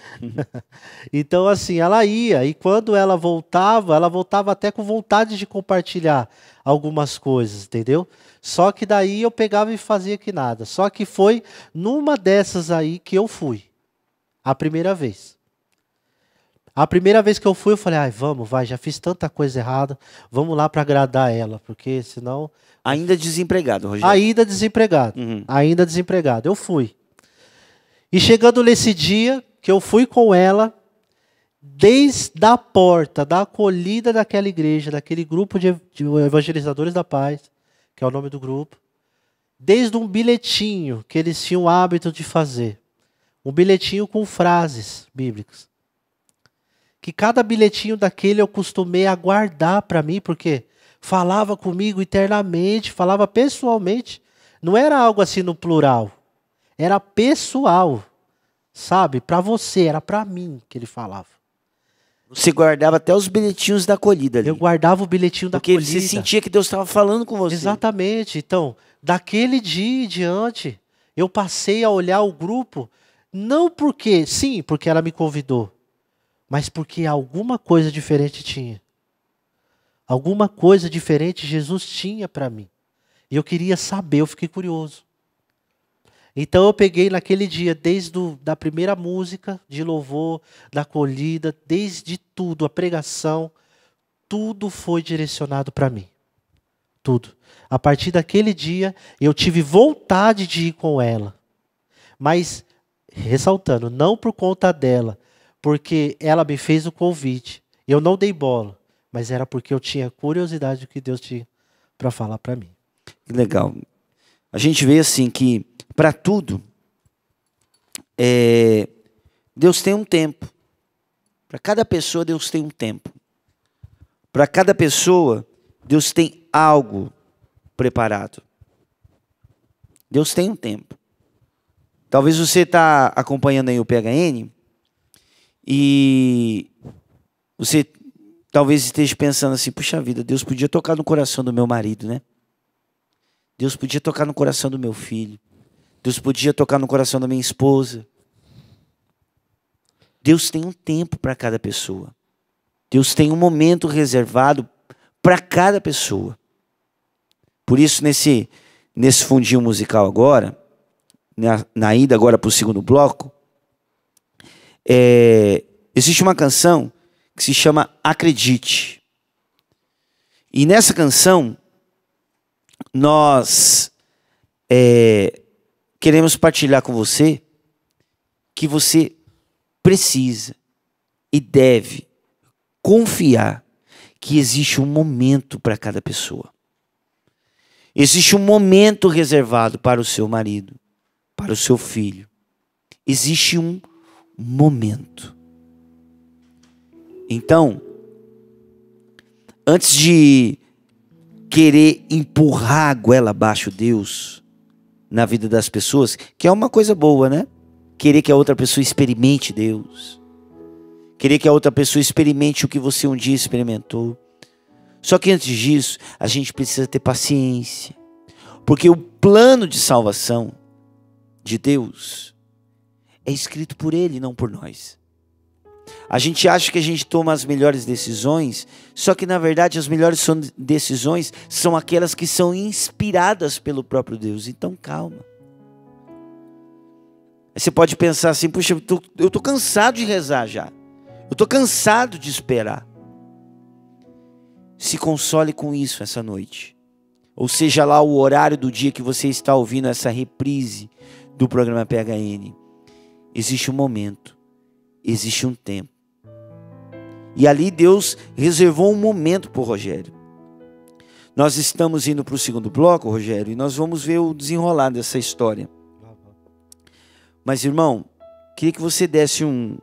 Então, assim, ela ia, e quando ela voltava até com vontade de compartilhar algumas coisas, entendeu? Só que daí eu pegava e fazia que nada. Só que foi numa dessas aí que eu fui, a primeira vez. A primeira vez que eu fui, eu falei, ai, vamos, vai, já fiz tanta coisa errada, vamos lá para agradar ela, porque senão... Ainda desempregado, Rogério. Ainda desempregado, ainda desempregado. Eu fui. E chegando nesse dia que eu fui com ela, desde a porta da acolhida daquela igreja, daquele grupo de evangelizadores da paz, que é o nome do grupo, desde um bilhetinho que eles tinham o hábito de fazer, um bilhetinho com frases bíblicas, que cada bilhetinho daquele eu costumei aguardar para mim, porque falava comigo internamente, falava pessoalmente, não era algo assim no plural, era pessoal, sabe? Para você, era para mim que ele falava. Você guardava até os bilhetinhos da acolhida ali. Eu guardava o bilhetinho da acolhida. Porque você sentia que Deus estava falando com você. Exatamente. Então, daquele dia em diante, eu passei a olhar o grupo, não porque, sim, porque ela me convidou, mas porque alguma coisa diferente tinha. Alguma coisa diferente Jesus tinha para mim. E eu queria saber, eu fiquei curioso. Então eu peguei naquele dia, desde da primeira música de louvor, da acolhida, desde tudo, a pregação, tudo foi direcionado para mim. Tudo. A partir daquele dia, eu tive vontade de ir com ela. Mas, ressaltando, não por conta dela, porque ela me fez o convite. Eu não dei bola, mas era porque eu tinha curiosidade do que Deus tinha para falar para mim. Que legal. A gente vê assim que, para tudo, Deus tem um tempo. Para cada pessoa, Deus tem um tempo. Para cada pessoa, Deus tem algo preparado. Deus tem um tempo. Talvez você está acompanhando aí o PHN e você talvez esteja pensando assim, puxa vida, Deus podia tocar no coração do meu marido, né? Deus podia tocar no coração do meu filho. Deus podia tocar no coração da minha esposa. Deus tem um tempo para cada pessoa. Deus tem um momento reservado para cada pessoa. Por isso, nesse fundinho musical agora, na ida agora para o segundo bloco, existe uma canção que se chama Acredite. E nessa canção, nós queremos partilhar com você que você precisa e deve confiar que existe um momento para cada pessoa. Existe um momento reservado para o seu marido, para o seu filho. Existe um momento. Então, antes de querer empurrar a goela abaixo Deus na vida das pessoas, que é uma coisa boa, né? Querer que a outra pessoa experimente Deus. Querer que a outra pessoa experimente o que você um dia experimentou. Só que antes disso, a gente precisa ter paciência. Porque o plano de salvação de Deus é escrito por Ele, não por nós. A gente acha que a gente toma as melhores decisões, só que na verdade as melhores decisões são aquelas que são inspiradas pelo próprio Deus. Então calma. Você pode pensar assim, puxa, eu estou cansado de rezar já. Eu estou cansado de esperar. Se console com isso essa noite. Ou seja lá o horário do dia que você está ouvindo essa reprise do programa PHN. Existe um momento. Existe um tempo. E ali Deus reservou um momento para o Rogério. Nós estamos indo para o segundo bloco, Rogério, e nós vamos ver o desenrolar dessa história. Mas, irmão, queria que você desse um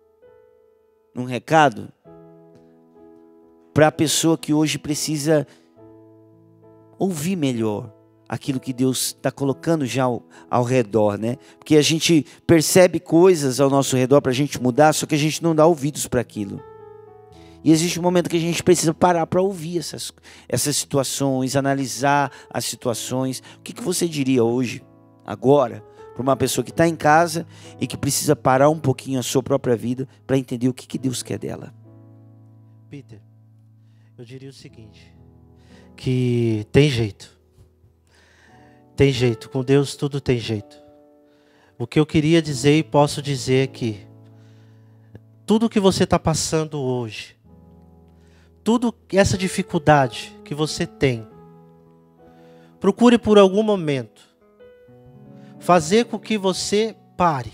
recado para a pessoa que hoje precisa ouvir melhor aquilo que Deus está colocando já ao redor, né? Porque a gente percebe coisas ao nosso redor para a gente mudar, só que a gente não dá ouvidos para aquilo. E existe um momento que a gente precisa parar para ouvir essas situações, analisar as situações. O que você diria hoje, agora, para uma pessoa que está em casa e que precisa parar um pouquinho a sua própria vida para entender o que Deus quer dela? Peter, eu diria o seguinte, que tem jeito. Tem jeito, com Deus tudo tem jeito. O que eu queria dizer e posso dizer é que tudo que você está passando hoje, tudo essa dificuldade que você tem, procure por algum momento fazer com que você pare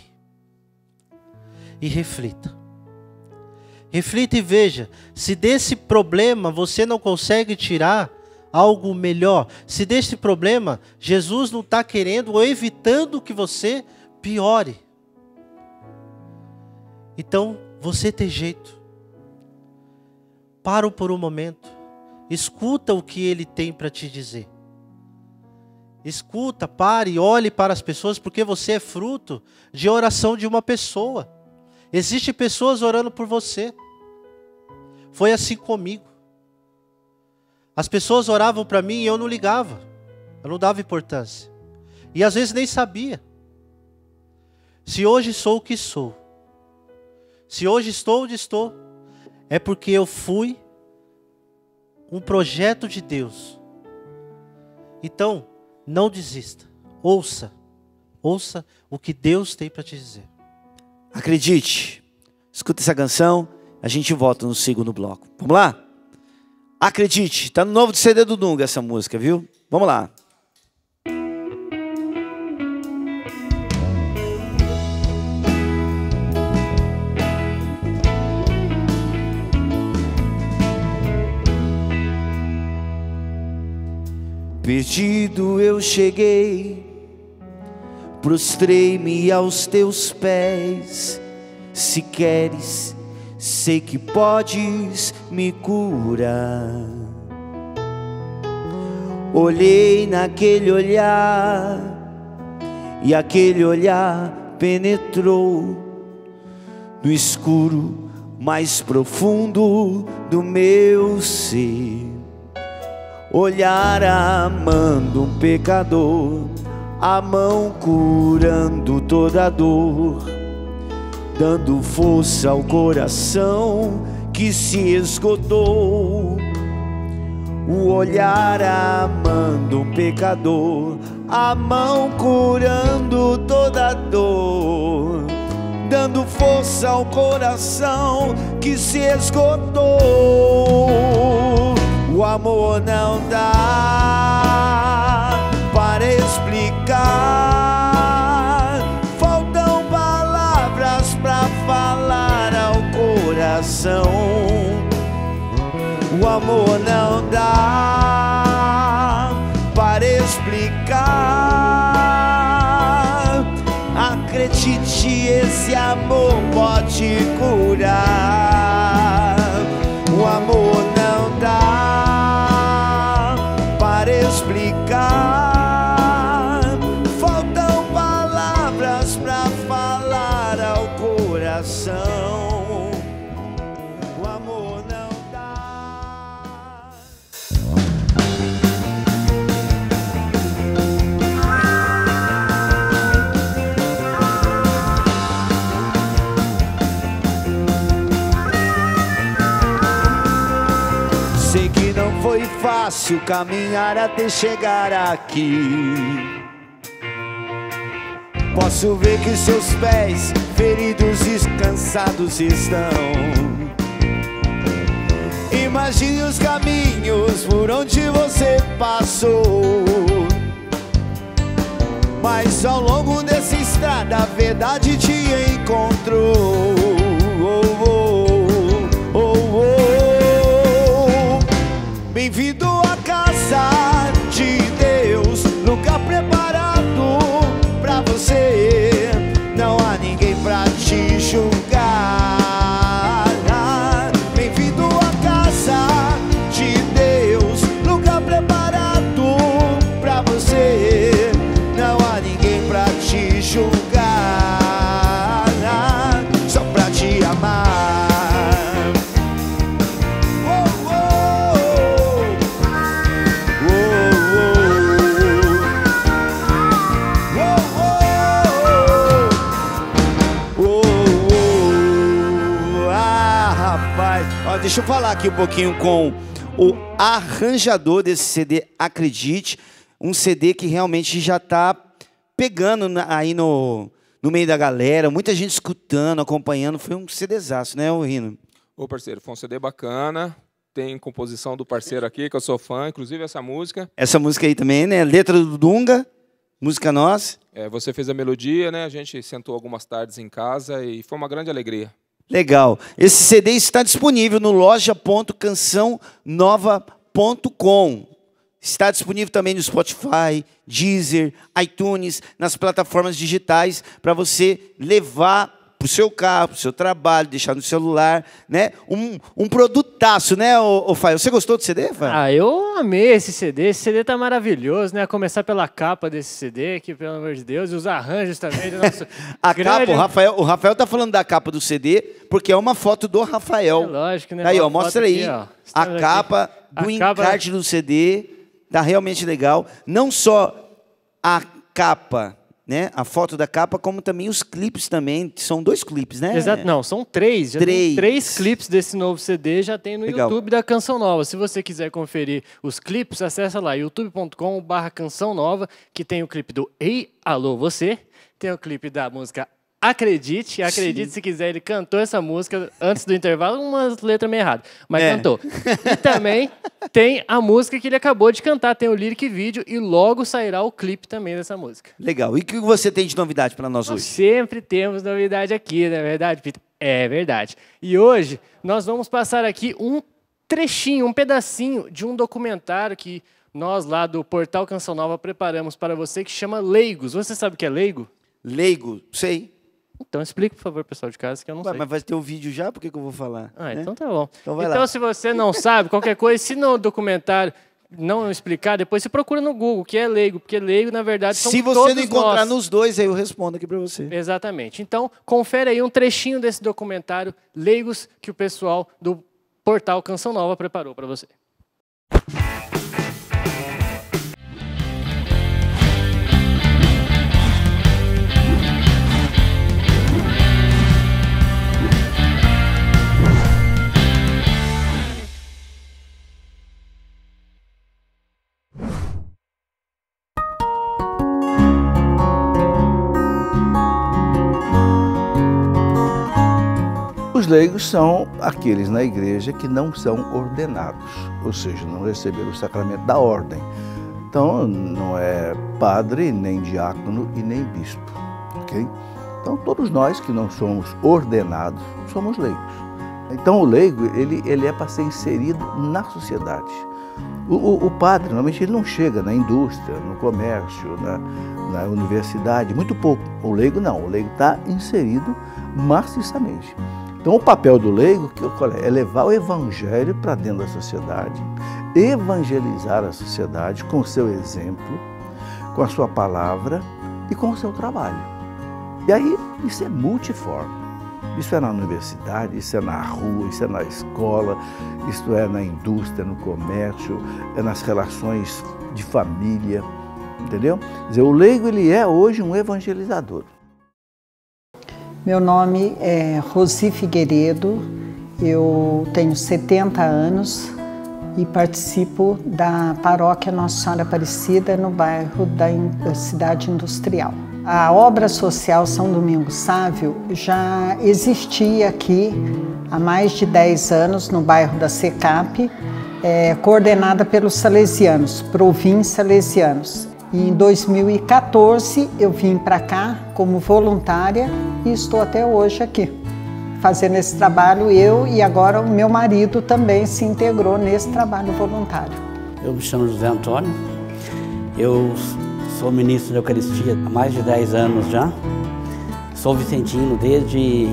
e reflita. Reflita e veja se desse problema você não consegue tirar algo melhor. Se desse problema Jesus não está querendo ou evitando que você piore. Então você tem jeito. Para por um momento. Escuta o que Ele tem para te dizer. Escuta, pare, olhe para as pessoas, porque você é fruto de oração de uma pessoa. Existem pessoas orando por você. Foi assim comigo. As pessoas oravam para mim e eu não ligava. Eu não dava importância. E às vezes nem sabia. Se hoje sou o que sou, se hoje estou onde estou, é porque eu fui um projeto de Deus. Então, não desista. Ouça o que Deus tem para te dizer. Acredite. Escuta essa canção, a gente volta no segundo bloco. Vamos lá? Acredite, está no novo CD do Dunga essa música, viu? Vamos lá. Perdido eu cheguei, prostrei-me aos teus pés. Se queres, sei que podes me curar. Olhei naquele olhar, e aquele olhar penetrou no escuro mais profundo do meu ser. Olhar amando um pecador, a mão curando toda a dor, dando força ao coração que se esgotou. O olhar amando um pecador, a mão curando toda a dor, dando força ao coração que se esgotou. O amor não dá para explicar, faltam palavras para falar ao coração. O amor não dá para explicar. Acredite, esse amor pode curar. O amor não dá para explicar, faltam palavras para falar ao coração. O amor não dá. Sei que não foi fácil caminhar até chegar aqui. Posso ver que seus pés feridos e cansados estão. Imagine os caminhos por onde você passou, mas ao longo dessa estrada a verdade te encontrou. Bem-vindo à casa de Deus, lugar preparado pra você. Não há ninguém pra te julgar. Bem-vindo à casa de Deus, lugar preparado pra você. Não há ninguém pra te julgar. Só certo. Ó, deixa eu falar aqui um pouquinho com o arranjador desse CD, acredite. Um CD que realmente já está pegando aí no meio da galera. Muita gente escutando, acompanhando. Foi um CDzaço, né, Rino? Ô, parceiro, foi um CD bacana. Tem composição do parceiro aqui, que eu sou fã. Inclusive essa música. Essa música aí também, né? Letra do Dunga, música nossa. Você fez a melodia, né? A gente sentou algumas tardes em casa e foi uma grande alegria. Legal. Esse CD está disponível no loja.cançãonova.com. Está disponível também no Spotify, Deezer, iTunes, nas plataformas digitais, para você levar para o seu carro, para o seu trabalho, deixar no celular, né? Um produtaço, né, ô Fael? Você gostou do CD, Fael? Eu amei esse CD tá maravilhoso, né? A começar pela capa desse CD, que pelo amor de Deus, e os arranjos também do nosso Capa, o Rafael tá falando da capa do CD, porque é uma foto do Rafael. É lógico, né? Aí, ó, Uma mostra foto aí, aqui, ó. a capa do encarte do CD, tá realmente legal. Não só a capa, né? A foto da capa, como também os clipes também. São 2 clipes, né? Exato, não, são 3. Já tem 3 clipes desse novo CD, já tem no YouTube da Canção Nova. Se você quiser conferir os clipes, acessa lá, youtube.com/Canção Nova, que tem o clipe do Ei, Alô, Você, tem o clipe da música Acredite, se quiser, ele cantou essa música antes do intervalo, umas letras meio erradas, mas cantou. E também tem a música que ele acabou de cantar, tem o lyric vídeo e logo sairá o clipe também dessa música. Legal. E o que você tem de novidade para nós hoje? Sempre temos novidade aqui, não é verdade, Peter? É verdade. E hoje nós vamos passar aqui um trechinho, um pedacinho de um documentário que nós lá do Portal Canção Nova preparamos para você, que chama Leigos. Você sabe o que é leigo? Leigo, sei. Então explica, por favor, pessoal de casa, que eu não sei. Mas vai ter o vídeo já? Por que eu vou falar? Né? Então tá bom. Então, vai lá. lá. Se você não sabe, qualquer coisa, se no documentário não explicar, depois você procura no Google, que é leigo, porque leigo, na verdade, são todos nós. Se você não encontrar nos dois, aí eu respondo aqui para você. Exatamente. Então, confere aí um trechinho desse documentário Leigos, que o pessoal do Portal Canção Nova preparou para você. Os leigos são aqueles na igreja que não são ordenados, ou seja, não receberam o sacramento da ordem. Então, não é padre, nem diácono e nem bispo, ok? Então, todos nós que não somos ordenados, somos leigos. Então, o leigo, ele é para ser inserido na sociedade. O padre, normalmente, ele não chega na indústria, no comércio, na universidade, muito pouco. O leigo não, o leigo está inserido maciçamente. Então, o papel do leigo é levar o evangelho para dentro da sociedade, evangelizar a sociedade com o seu exemplo, com a sua palavra e com o seu trabalho. E aí, isso é multiforme. Isso é na universidade, isso é na rua, isso é na escola, isso é na indústria, no comércio, é nas relações de família, entendeu? Quer dizer, o leigo, ele é hoje um evangelizador. Meu nome é Rosi Figueiredo, eu tenho 70 anos e participo da paróquia Nossa Senhora Aparecida no bairro da Cidade Industrial. A obra social São Domingos Sávio já existia aqui há mais de 10 anos no bairro da Secap, coordenada pelos salesianos, Provim Salesianos. E em 2014 eu vim para cá como voluntária e estou até hoje aqui, fazendo esse trabalho eu e agora o meu marido também se integrou nesse trabalho voluntário. Eu me chamo José Antônio, eu sou ministro da Eucaristia há mais de 10 anos já, sou vicentino desde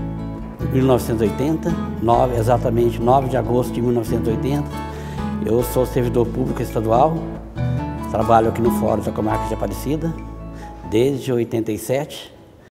1980, exatamente 9 de agosto de 1980, eu sou servidor público estadual, trabalho aqui no Fórum da Comarca de Aparecida desde 87.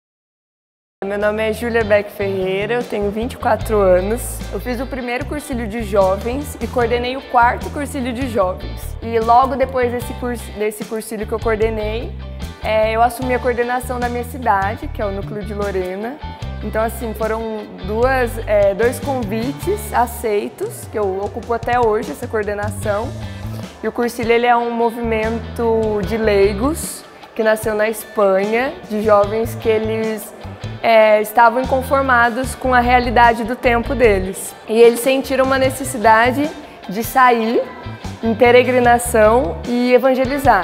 Meu nome é Júlia Beck Ferreira, eu tenho 24 anos. Eu fiz o primeiro cursilho de jovens e coordenei o 4º cursilho de jovens. E logo depois desse cursilho que eu coordenei, eu assumi a coordenação da minha cidade, que é o Núcleo de Lorena. Então, assim, foram dois convites aceitos, que eu ocupo até hoje, essa coordenação. E o Cursilho, ele é um movimento de leigos que nasceu na Espanha, de jovens que eles estavam inconformados com a realidade do tempo deles. E eles sentiram uma necessidade de sair em peregrinação e evangelizar.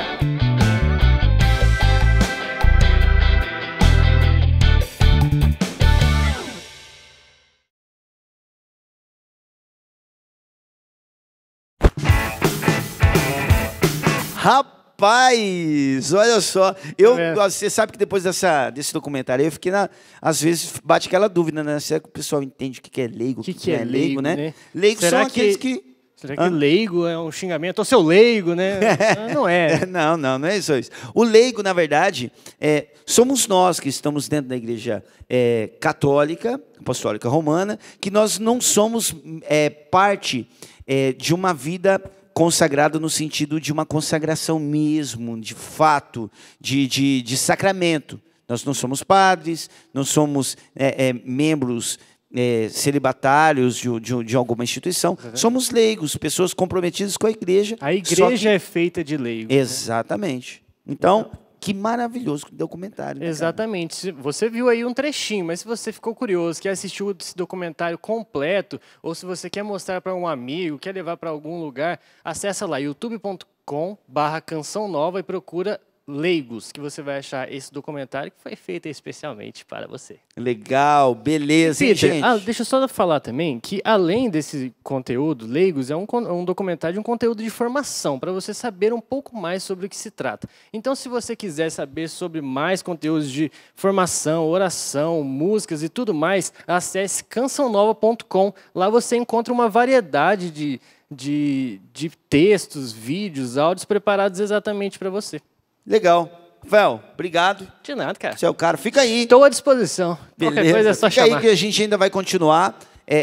Rapaz, olha só, você sabe que depois desse documentário eu fiquei às vezes bate aquela dúvida, né? Será que o pessoal entende o que é leigo, o que é leigo, né? Leigos são aqueles que... Será que leigo é um xingamento? Ô, seu leigo, né? Não é. Não é isso. O leigo, na verdade, somos nós que estamos dentro da igreja católica, apostólica romana, que nós não somos parte de uma vida consagrado no sentido de uma consagração mesmo, de fato, de sacramento. Nós não somos padres, não somos membros celibatários de alguma instituição. Somos leigos, pessoas comprometidas com a igreja. A igreja é feita de leigos. Exatamente. Então, que maravilhoso documentário. Né, exatamente. Você viu aí um trechinho, mas se você ficou curioso, quer assistir esse documentário completo, ou se você quer mostrar para um amigo, quer levar para algum lugar, acessa lá youtube.com/Canção Nova e procura Leigos, que você vai achar esse documentário que foi feito especialmente para você. Legal, beleza, Peter, gente? Deixa eu só falar também que, além desse conteúdo, Leigos é um documentário, um conteúdo de formação, para você saber um pouco mais sobre o que se trata. Então, se você quiser saber sobre mais conteúdos de formação, oração, músicas e tudo mais, acesse cançãonova.com. Lá você encontra uma variedade de textos, vídeos, áudios preparados exatamente para você. Legal. Rafael, obrigado. De nada, cara. Você é o cara. Fica aí. Estou à disposição. Beleza. Qualquer coisa é só chamar. Fica aí que a gente ainda vai continuar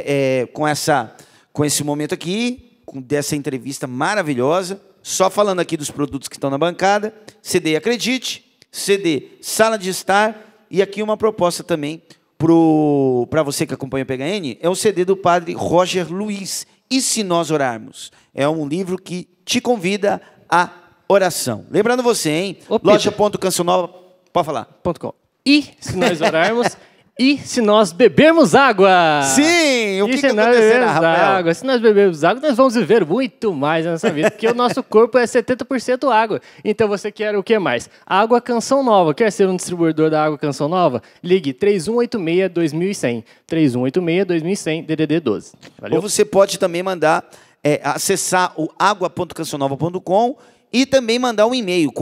com esse momento aqui, dessa entrevista maravilhosa. Só falando aqui dos produtos que estão na bancada. CD Acredite, CD Sala de Estar. E aqui uma proposta também para você que acompanha o PHN. É o CD do padre Roger Luiz. E se nós orarmos? É um livro que te convida a oração. Lembrando você, hein? Loja.cançãonova, pode falar. .com. E se nós orarmos, e se nós bebermos água? Sim! O que acontecerá, Rafael? Se nós bebermos água, nós vamos viver muito mais nessa vida, porque o nosso corpo é 70% água. Então você quer o que mais? Água Canção Nova. Quer ser um distribuidor da Água Canção Nova? Ligue 3186-2100. 3186-2100, DDD 12. Valeu? Ou você pode também mandar, acessar o agua.cançãonova.com e também mandar um e-mail,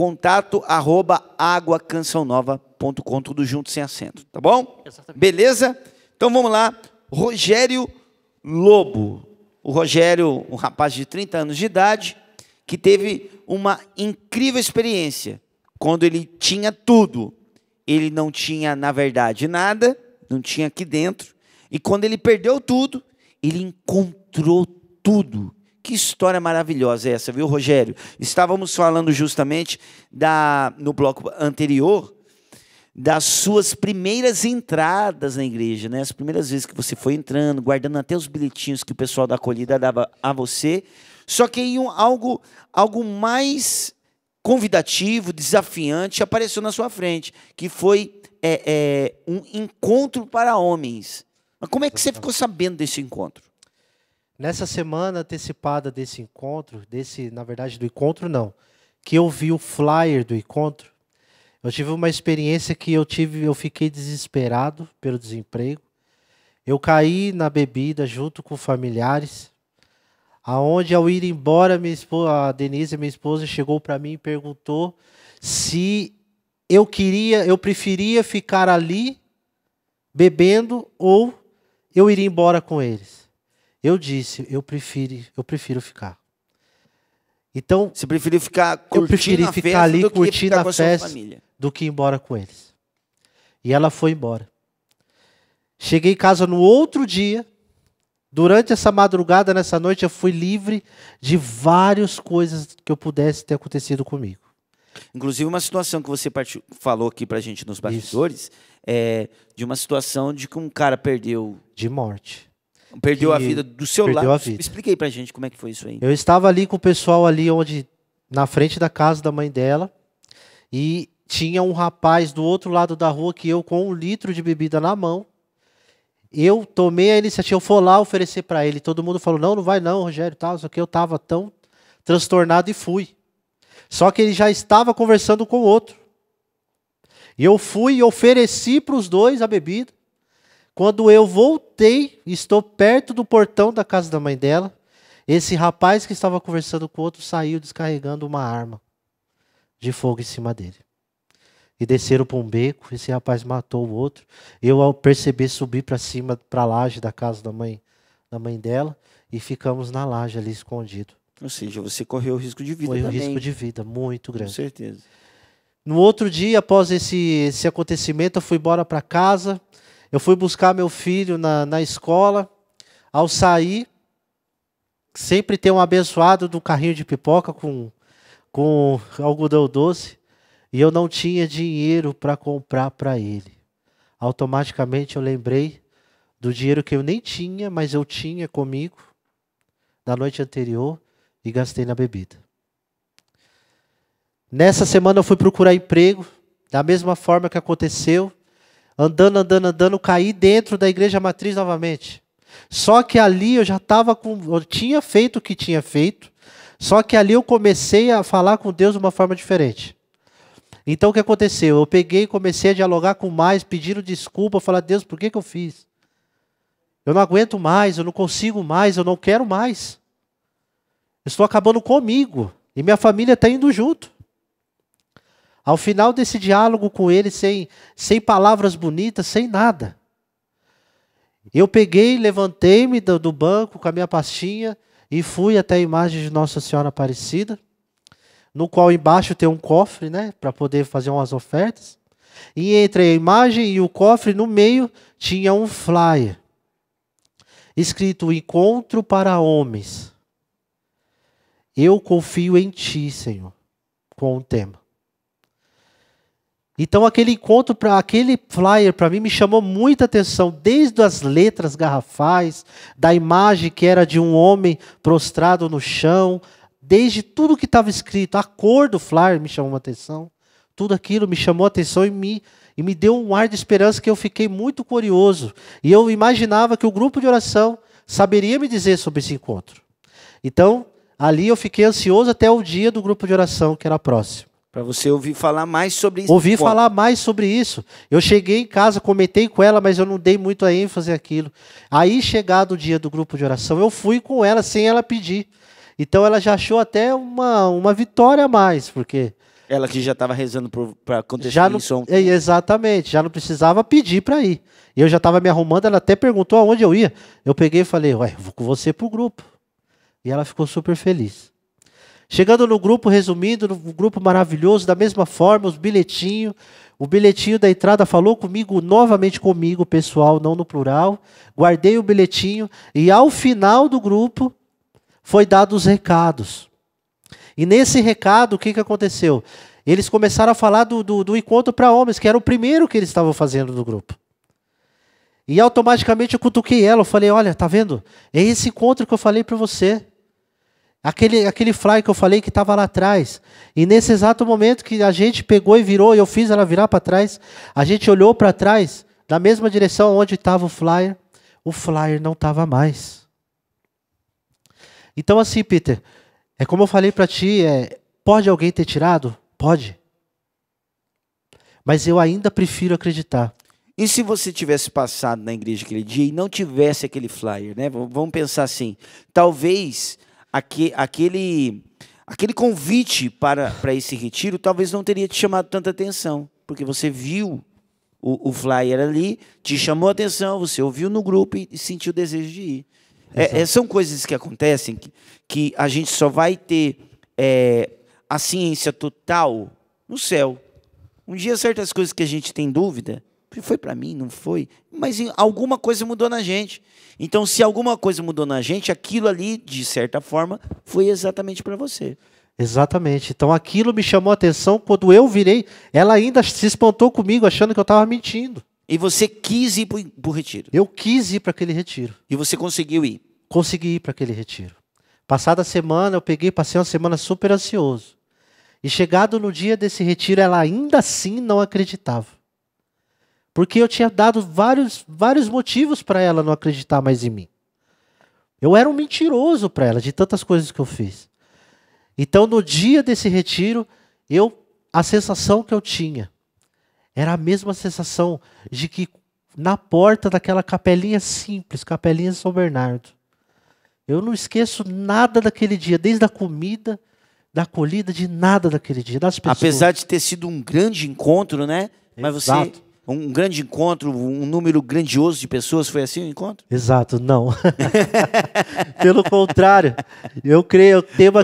contato@aguacançãonova.com, tudo junto, sem acento, tá bom? Exatamente. Beleza? Então vamos lá. Rogério Lobo. O Rogério, um rapaz de 30 anos de idade, que teve uma incrível experiência. Quando ele tinha tudo, ele não tinha, na verdade, nada, não tinha aqui dentro. E quando ele perdeu tudo, ele encontrou tudo. Que história maravilhosa é essa, viu, Rogério? Estávamos falando justamente, no bloco anterior, das suas primeiras entradas na igreja, né? As primeiras vezes que você foi entrando, guardando até os bilhetinhos que o pessoal da acolhida dava a você. Só que aí algo mais convidativo, desafiante, apareceu na sua frente, que foi um encontro para homens. Mas como é que você ficou sabendo desse encontro? Nessa semana antecipada desse encontro, na verdade do encontro não, que eu vi o flyer do encontro, eu tive uma experiência que eu fiquei desesperado pelo desemprego. Eu caí na bebida junto com familiares, aonde ao ir embora, a Denise, minha esposa, chegou para mim e perguntou se eu preferia ficar ali bebendo ou eu iria embora com eles. Eu disse, eu prefiro ficar. Então, você preferiu ficar curtindo a festa ali, curtindo a festa, do que ir embora com eles. E ela foi embora. Cheguei em casa no outro dia. Durante essa madrugada, nessa noite, eu fui livre de várias coisas que eu pudesse ter acontecido comigo. Inclusive, uma situação que você falou aqui pra gente nos bastidores é de uma situação de que um cara perdeu... De morte. Perdeu a vida do seu lado. Perdeu a vida. Explica aí pra gente como é que foi isso aí. Eu estava ali com o pessoal ali na frente da casa da mãe dela, e tinha um rapaz do outro lado da rua que eu com 1 litro de bebida na mão. Eu tomei a iniciativa, eu fui lá oferecer para ele. Todo mundo falou, não vai não, Rogério, tal. Só que eu estava tão transtornado e fui. Só que ele já estava conversando com o outro. E eu fui e ofereci para os dois a bebida. Quando eu voltei, estou perto do portão da casa da mãe dela, esse rapaz que estava conversando com o outro saiu descarregando uma arma de fogo em cima dele. E desceram para um beco, esse rapaz matou o outro. Eu, ao perceber, subi para cima, para a laje da casa da mãe dela, e ficamos na laje ali, escondido. Ou seja, você correu o risco de vida Foi também. um risco de vida muito grande. Com certeza. No outro dia, após esse acontecimento, eu fui embora para casa. Eu fui buscar meu filho na escola. Ao sair, sempre tem um abençoado do carrinho de pipoca com algodão doce. E eu não tinha dinheiro para comprar para ele. Automaticamente eu lembrei do dinheiro que eu nem tinha, mas eu tinha comigo da noite anterior e gastei na bebida. Nessa semana eu fui procurar emprego, da mesma forma que aconteceu. Andando, caí dentro da igreja matriz novamente. Só que ali eu eu tinha feito o que tinha feito, só que ali eu comecei a falar com Deus de uma forma diferente. Então o que aconteceu? Eu peguei e comecei a dialogar com mais, pedindo desculpa, falar, Deus, por que eu fiz? Eu não aguento mais, eu não consigo mais, eu não quero mais. Eu estou acabando comigo, e minha família está indo junto. Ao final desse diálogo com ele, sem palavras bonitas, sem nada, eu peguei, levantei-me do banco com a minha pastinha e fui até a imagem de Nossa Senhora Aparecida, no qual embaixo tem um cofre, né, para poder fazer umas ofertas. E entre a imagem e o cofre, no meio, tinha um flyer, escrito Encontro para Homens. Eu confio em Ti, Senhor, com o tema. Então aquele flyer para mim me chamou muita atenção, desde as letras garrafais, da imagem que era de um homem prostrado no chão, desde tudo que estava escrito, a cor do flyer me chamou a atenção, tudo aquilo me chamou a atenção e me deu um ar de esperança que eu fiquei muito curioso. E eu imaginava que o grupo de oração saberia me dizer sobre esse encontro. Então, ali eu fiquei ansioso até o dia do grupo de oração, que era próximo. Para você ouvir falar mais sobre isso. Ouvi falar mais sobre isso. Eu cheguei em casa, comentei com ela, mas eu não dei muito a ênfase àquilo. Aí, chegado o dia do grupo de oração, eu fui com ela sem ela pedir. Então, ela já achou até uma vitória a mais, porque... Ela que já estava rezando para acontecer já não, isso. Exatamente, já não precisava pedir para ir. Eu já estava me arrumando, ela até perguntou aonde eu ia. Eu peguei e falei, ué, vou com você para o grupo. E ela ficou super feliz. Chegando no grupo, resumindo, um grupo maravilhoso, da mesma forma, o bilhetinho da entrada falou comigo, novamente comigo, pessoal, não no plural. Guardei o bilhetinho e ao final do grupo foi dado os recados. E nesse recado, o que aconteceu? Eles começaram a falar do encontro para homens, que era o primeiro que eles estavam fazendo no grupo. E automaticamente eu cutuquei ela, eu falei, olha, tá vendo? É esse encontro que eu falei para você. Aquele flyer que eu falei que estava lá atrás. E nesse exato momento que a gente pegou e virou, e eu fiz ela virar para trás, a gente olhou para trás, na mesma direção onde estava o flyer não estava mais. Então assim, Peter, é como eu falei para ti, pode alguém ter tirado? Pode. Mas eu ainda prefiro acreditar. E se você tivesse passado na igreja aquele dia e não tivesse aquele flyer, né? Vamos pensar assim, talvez... Aquele convite para esse retiro talvez não teria te chamado tanta atenção, porque você viu o flyer ali, te chamou a atenção, você ouviu no grupo e sentiu o desejo de ir. São coisas que acontecem que a gente só vai ter a ciência total no céu. Um dia certas coisas que a gente tem dúvida, foi para mim, não foi? Mas alguma coisa mudou na gente. Então, se alguma coisa mudou na gente, aquilo ali, de certa forma, foi exatamente para você. Exatamente. Então aquilo me chamou a atenção. Quando eu virei, ela ainda se espantou comigo, achando que eu estava mentindo. E você quis ir para o retiro? Eu quis ir para aquele retiro. E você conseguiu ir? Consegui ir para aquele retiro. Passada a semana, eu passei uma semana super ansioso. E chegado no dia desse retiro, ela ainda assim não acreditava. Porque eu tinha dado vários motivos para ela não acreditar mais em mim. Eu era um mentiroso para ela, de tantas coisas que eu fiz. Então, no dia desse retiro, a sensação que eu tinha era a mesma sensação de que na porta daquela capelinha simples, capelinha São Bernardo, eu não esqueço nada daquele dia, desde a comida, da acolhida, de nada daquele dia, das pessoas. Apesar de ter sido um grande encontro, né? Mas Exato. você... Um grande encontro, um número grandioso de pessoas, foi assim o encontro? Exato, não. Pelo contrário, eu devo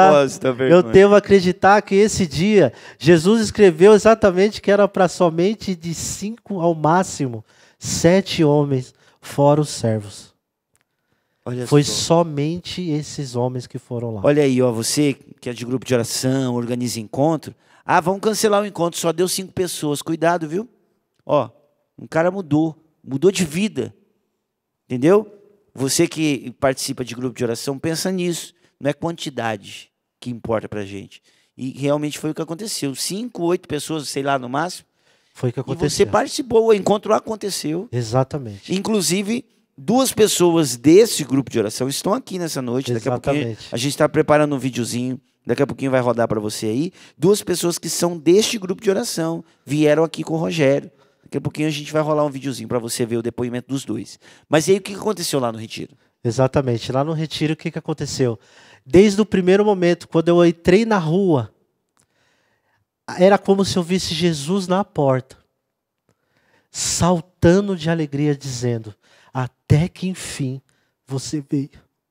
acreditar que esse dia, Jesus escreveu exatamente que era para somente de 5 ao máximo 7 homens, fora os servos. Foi somente esses homens que foram lá. Olha aí, ó, você que é de grupo de oração, organiza encontro. Ah, vamos cancelar o encontro, só deu 5 pessoas. Cuidado, viu? Ó, um cara mudou de vida, entendeu? Você que participa de grupo de oração, pensa nisso, não é quantidade que importa pra gente. E realmente foi o que aconteceu, 5, 8 pessoas, sei lá, no máximo. Foi o que aconteceu. E você participou, o encontro aconteceu. Exatamente. Inclusive, 2 pessoas desse grupo de oração estão aqui nessa noite. Daqui a pouquinho a gente está preparando um videozinho. Daqui a pouquinho vai rodar para você aí. 2 pessoas que são deste grupo de oração vieram aqui com o Rogério. Daqui a pouquinho a gente vai rolar um videozinho para você ver o depoimento dos 2. Mas e aí o que aconteceu lá no retiro? Exatamente. Lá no retiro o que aconteceu? Desde o primeiro momento, quando eu entrei na rua, era como se eu visse Jesus na porta, saltando de alegria, dizendo: até que enfim você veio.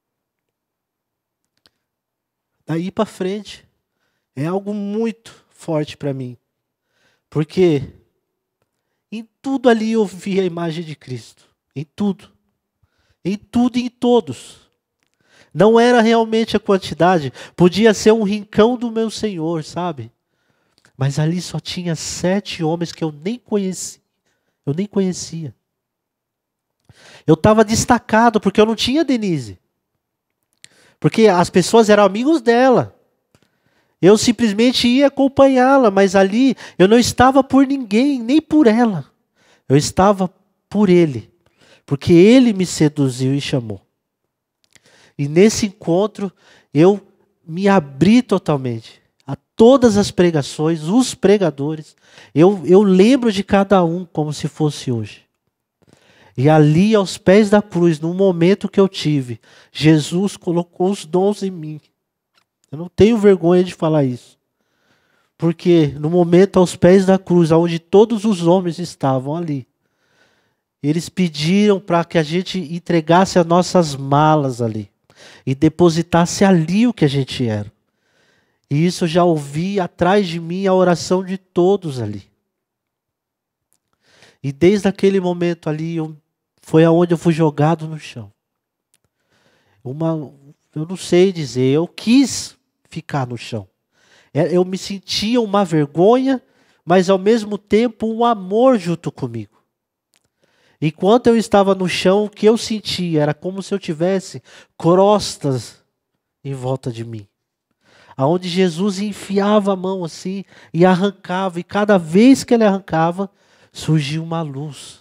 Daí para frente é algo muito forte para mim, porque em tudo ali eu vi a imagem de Cristo, em tudo e em todos. Não era realmente a quantidade, podia ser um rincão do meu Senhor, sabe? Mas ali só tinha 7 homens que eu nem conhecia. Eu estava destacado porque eu não tinha Denise. Porque as pessoas eram amigos dela. Eu simplesmente ia acompanhá-la, mas ali eu não estava por ninguém, nem por ela. Eu estava por ele, porque ele me seduziu e chamou. E nesse encontro eu me abri totalmente a todas as pregações, os pregadores. Eu lembro de cada um como se fosse hoje. E ali aos pés da cruz, no momento que eu tive, Jesus colocou os dons em mim. Eu não tenho vergonha de falar isso. Porque no momento aos pés da cruz, onde todos os homens estavam ali, eles pediram para que a gente entregasse as nossas malas ali e depositasse ali o que a gente era. E isso eu já ouvi atrás de mim a oração de todos ali. E desde aquele momento ali, foi aonde eu fui jogado no chão. Eu não sei dizer, eu quis ficar no chão. Eu me sentia uma vergonha, mas ao mesmo tempo um amor junto comigo. Enquanto eu estava no chão, o que eu sentia era como se eu tivesse crostas em volta de mim. Aonde Jesus enfiava a mão assim e arrancava, e cada vez que ele arrancava, surgia uma luz.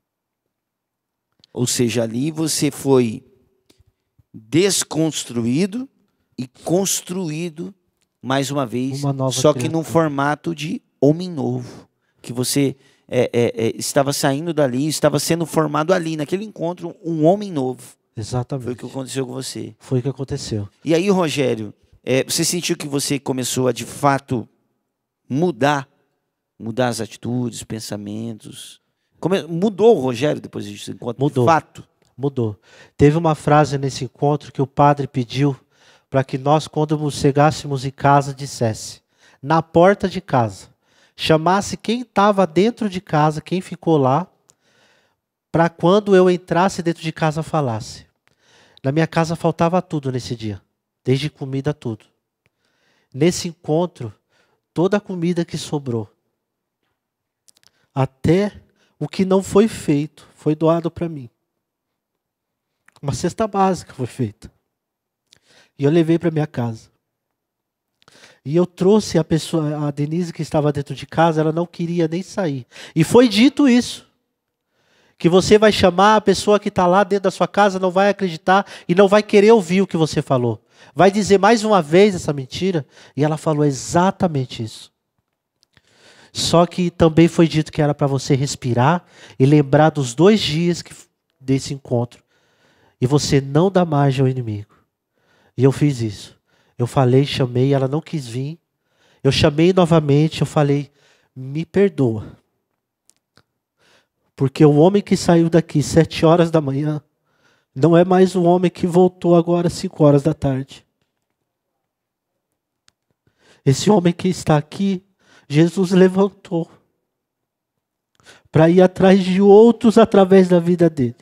Ou seja, ali você foi desconstruído e construído mais uma vez, só que num formato de homem novo, que você estava saindo dali, estava sendo formado ali, naquele encontro, um homem novo. Exatamente. Foi o que aconteceu com você. Foi o que aconteceu. E aí, Rogério, você sentiu que você começou a, de fato, mudar as atitudes, pensamentos? Mudou o Rogério depois desse encontro? Mudou. De fato? Mudou. Teve uma frase nesse encontro que o padre pediu para que nós, quando chegássemos em casa, dissesse, na porta de casa, chamasse quem estava dentro de casa, quem ficou lá, para quando eu entrasse dentro de casa, falasse. Na minha casa faltava tudo nesse dia, desde comida, tudo. nesse encontro, toda a comida que sobrou, até o que não foi feito, foi doado para mim. Uma cesta básica foi feita. E eu levei para minha casa. E eu trouxe a Denise que estava dentro de casa, ela não queria nem sair. E foi dito isso. Que você vai chamar a pessoa que está lá dentro da sua casa, não vai acreditar e não vai querer ouvir o que você falou. Vai dizer mais uma vez essa mentira. E ela falou exatamente isso. Só que também foi dito que era para você respirar e lembrar dos 2 dias desse encontro. E você não dá margem ao inimigo. E eu fiz isso. Eu falei, chamei, ela não quis vir. Eu chamei novamente, eu falei, me perdoa. Porque o homem que saiu daqui 7 horas da manhã, não é mais o homem que voltou agora 5 horas da tarde. Esse homem que está aqui, Jesus levantou para ir atrás de outros através da vida dele.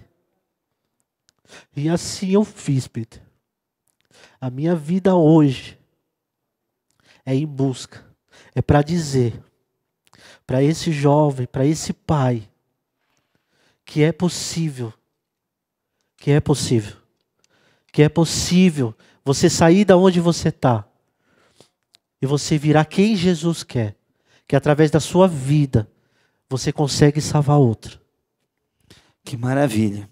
E assim eu fiz, Peter. A minha vida hoje é em busca, é para dizer para esse jovem, para esse pai, que é possível, que é possível, que é possível você sair da onde você está e você virar quem Jesus quer, que através da sua vida você consegue salvar outro. Que maravilha.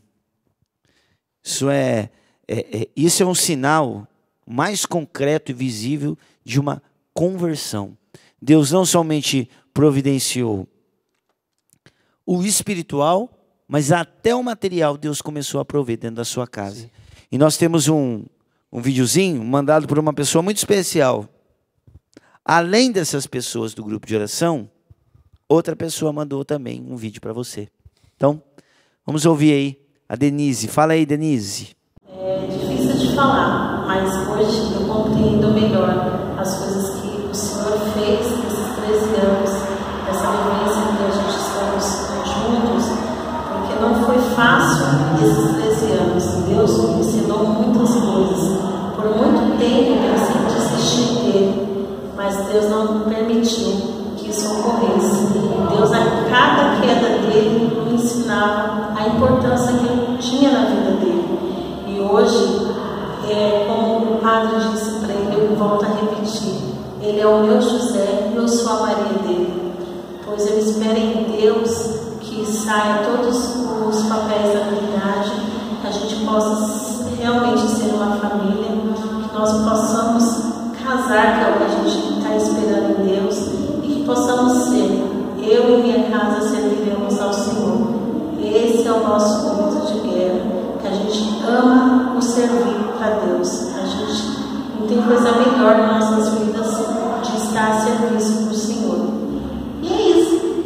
Isso é um sinal mais concreto e visível de uma conversão. Deus não somente providenciou o espiritual, mas até o material Deus começou a prover dentro da sua casa. Sim. E nós temos um videozinho mandado por uma pessoa muito especial. Além dessas pessoas do grupo de oração, outra pessoa mandou também um vídeo para você. Então, vamos ouvir aí a Denise. Fala aí, Denise. É difícil de falar, mas hoje eu compreendo melhor as coisas que o Senhor fez nesses 13 anos, essa vivência que a gente estamos juntos, porque não foi fácil esses 13 anos. Deus me ensinou muitas coisas. Por muito tempo eu pensei desistir dele, mas Deus não permitiu que isso ocorresse. E Deus, a cada queda dele, me ensinava a importância que eu tinha na vida dele. E hoje, como o padre disse para ele, eu volto a repetir, ele é o meu José e eu sou a Maria dele. Pois eu espero em Deus que saia todos os papéis da unidade, que a gente possa realmente ser uma família, que nós possamos casar, que é o que a gente está esperando em Deus, e que possamos ser, eu e minha casa serviremos ao Senhor. Esse é o nosso momento de guerra, que a gente ama o servir para Deus. A gente não tem coisa melhor nas nossas vidas de estar a serviço do Senhor. E é isso.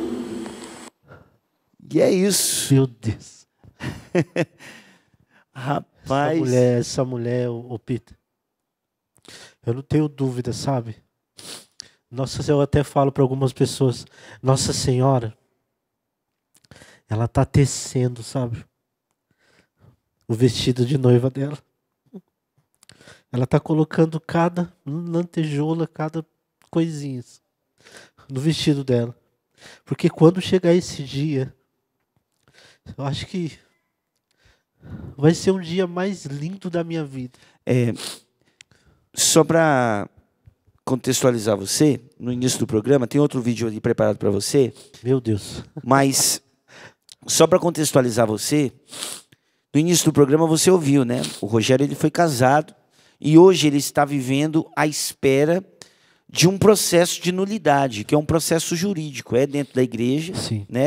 E é isso. Meu Deus. Rapaz. Essa mulher, o Peter, eu não tenho dúvida, sabe? Nossa, eu até falo para algumas pessoas, Nossa Senhora, ela tá tecendo, sabe? O vestido de noiva dela. Ela tá colocando cada lantejoula, cada coisinha no vestido dela. Porque quando chegar esse dia, eu acho que vai ser um dia mais lindo da minha vida. Só para contextualizar você, no início do programa, tem outro vídeo ali preparado para você. Meu Deus. Mas, só para contextualizar você, no início do programa você ouviu, né? O Rogério ele foi casado e hoje ele está vivendo à espera de um processo de nulidade, que é um processo jurídico, dentro da igreja, sim, né?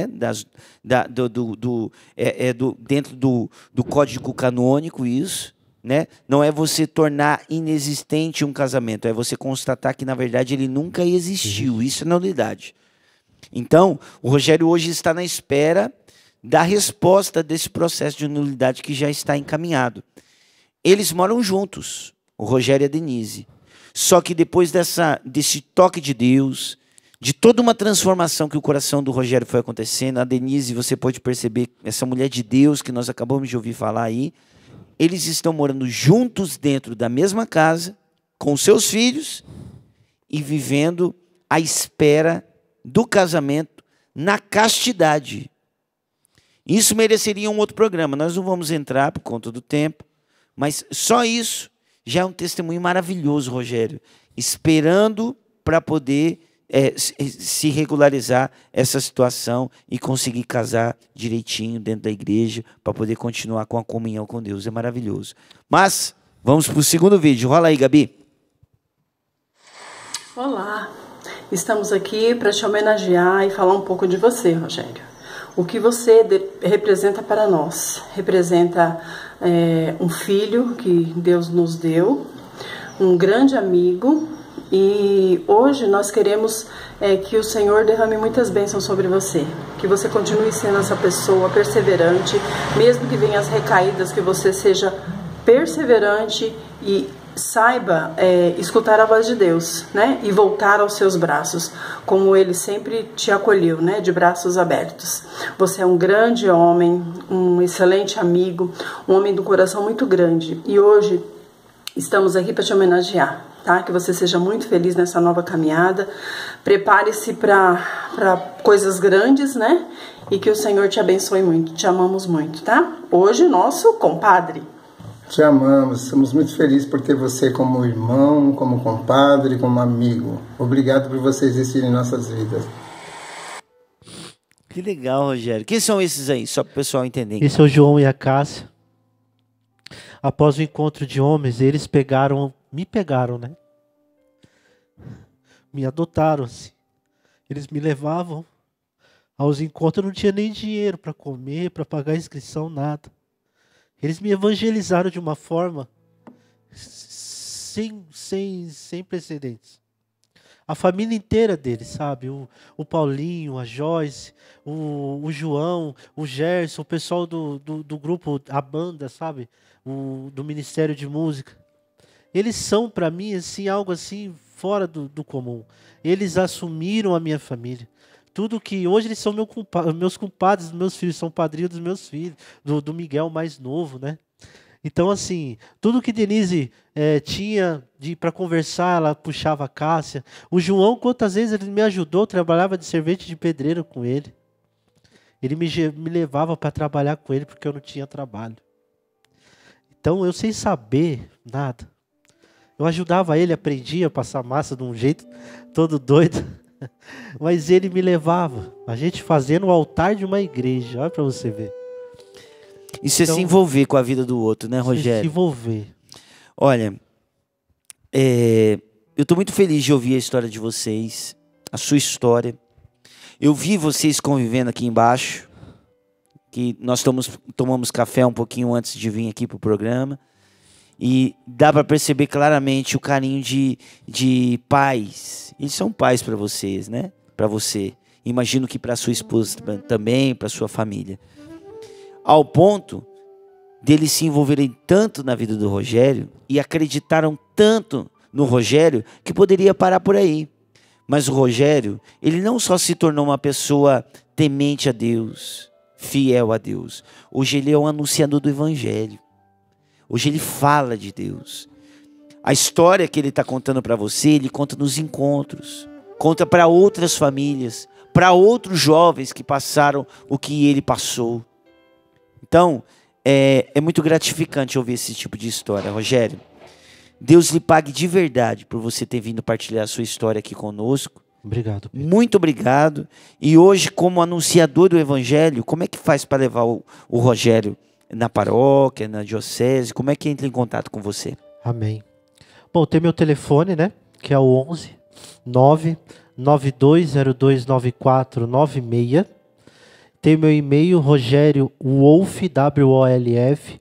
Dentro do Código Canônico, isso, né? Não é você tornar inexistente um casamento, é você constatar que, na verdade, ele nunca existiu. Isso é nulidade. Então, o Rogério hoje está na espera da resposta desse processo de nulidade que já está encaminhado. Eles moram juntos, o Rogério e a Denise. Só que depois desse toque de Deus, de toda uma transformação que o coração do Rogério foi acontecendo, a Denise, você pode perceber, essa mulher de Deus que nós acabamos de ouvir falar aí, eles estão morando juntos dentro da mesma casa, com seus filhos, e vivendo à espera do casamento na castidade. Isso mereceria um outro programa. Nós não vamos entrar por conta do tempo, mas só isso já é um testemunho maravilhoso, Rogério, esperando para poder se regularizar essa situação e conseguir casar direitinho dentro da igreja para poder continuar com a comunhão com Deus. É maravilhoso. Mas vamos para o segundo vídeo. Rola aí, Gabi. Olá, estamos aqui para te homenagear e falar um pouco de você, Rogério. O que você representa para nós? Representa um filho que Deus nos deu, um grande amigo, e hoje nós queremos que o Senhor derrame muitas bênçãos sobre você, que você continue sendo essa pessoa perseverante, mesmo que venham as recaídas, que você seja perseverante e saiba escutar a voz de Deus, né? E voltar aos seus braços, como Ele sempre te acolheu, né? De braços abertos. Você é um grande homem, um excelente amigo, um homem do coração muito grande. E hoje estamos aqui para te homenagear, tá? Que você seja muito feliz nessa nova caminhada. Prepare-se para coisas grandes, né? E que o Senhor te abençoe muito. Te amamos muito, tá? Hoje, nosso compadre. Te amamos, estamos muito felizes por ter você como irmão, como compadre, como amigo. Obrigado por você existir em nossas vidas. Que legal, Rogério. Quem são esses aí? Só para o pessoal entender. Esse é o João e a Cássia. Após o encontro de homens, eles me pegaram, né? Me adotaram, assim. Eles me levavam aos encontros, eu não tinha nem dinheiro para comer, para pagar a inscrição, nada. Eles me evangelizaram de uma forma sem precedentes. A família inteira deles, sabe? O Paulinho, a Joyce, o João, o Gerson, o pessoal do grupo, a banda, sabe? Do Ministério de Música. Eles são, para mim, assim, algo assim fora do comum. Eles assumiram a minha família. Tudo que hoje eles são meus compadres, meus filhos são padrinhos dos meus filhos, do Miguel mais novo, né? Então, assim, tudo que Denise tinha para conversar, ela puxava a Cássia. O João, quantas vezes ele me ajudou, eu trabalhava de servente de pedreiro com ele. Ele me levava para trabalhar com ele porque eu não tinha trabalho. Então, eu sem saber nada, eu ajudava ele, aprendia a passar massa de um jeito todo doido. Mas ele me levava, a gente fazendo o altar de uma igreja, olha para você ver. Isso então, é se envolver com a vida do outro, né, Rogério? Se envolver. Olha, eu estou muito feliz de ouvir a história de vocês, a sua história. Eu vi vocês convivendo aqui embaixo, que nós tomamos café um pouquinho antes de vir aqui para o programa. E dá para perceber claramente o carinho de pais. Eles são pais para vocês, né? Para você. Imagino que para sua esposa também, para sua família. Ao ponto deles se envolverem tanto na vida do Rogério e acreditaram tanto no Rogério que poderia parar por aí. Mas o Rogério, ele não só se tornou uma pessoa temente a Deus, fiel a Deus. Hoje ele é um anunciador do Evangelho. Hoje ele fala de Deus. A história que ele está contando para você, ele conta nos encontros. Conta para outras famílias, para outros jovens que passaram o que ele passou. Então, é muito gratificante ouvir esse tipo de história, Rogério. Deus lhe pague de verdade por você ter vindo partilhar a sua história aqui conosco. Obrigado, Pedro. Muito obrigado. E hoje, como anunciador do Evangelho, como é que faz para levar o Rogério na paróquia, na diocese? Como é que entra em contato com você? Amém. Bom, tem meu telefone, né? Que é o 11 992029496. Tem meu e-mail, Rogério Wolf, WOLF,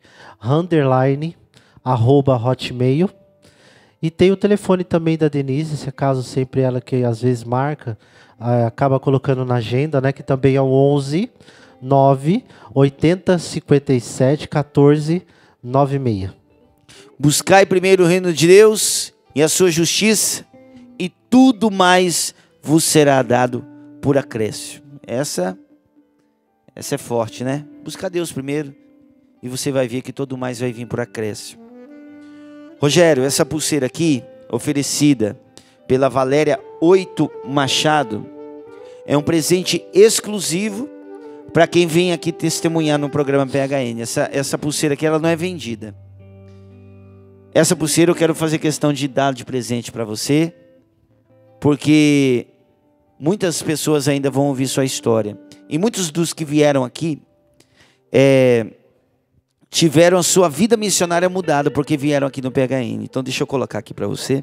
_hotmail. E tem o telefone também da Denise, se acaso sempre ela que às vezes marca, acaba colocando na agenda, né? Que também é o 11 980 57 14 96. Buscai primeiro o reino de Deus e a sua justiça, e tudo mais vos será dado por acréscimo. Essa é forte, né? Buscar Deus primeiro e você vai ver que tudo mais vai vir por acréscimo. Rogério, essa pulseira aqui, oferecida pela Valéria 8 Machado. É um presente exclusivo para quem vem aqui testemunhar no programa PHN. Essa pulseira aqui, ela não é vendida. Essa pulseira eu quero fazer questão de dar de presente para você, porque muitas pessoas ainda vão ouvir sua história. E muitos dos que vieram aqui tiveram a sua vida missionária mudada porque vieram aqui no PHN. Então deixa eu colocar aqui para você.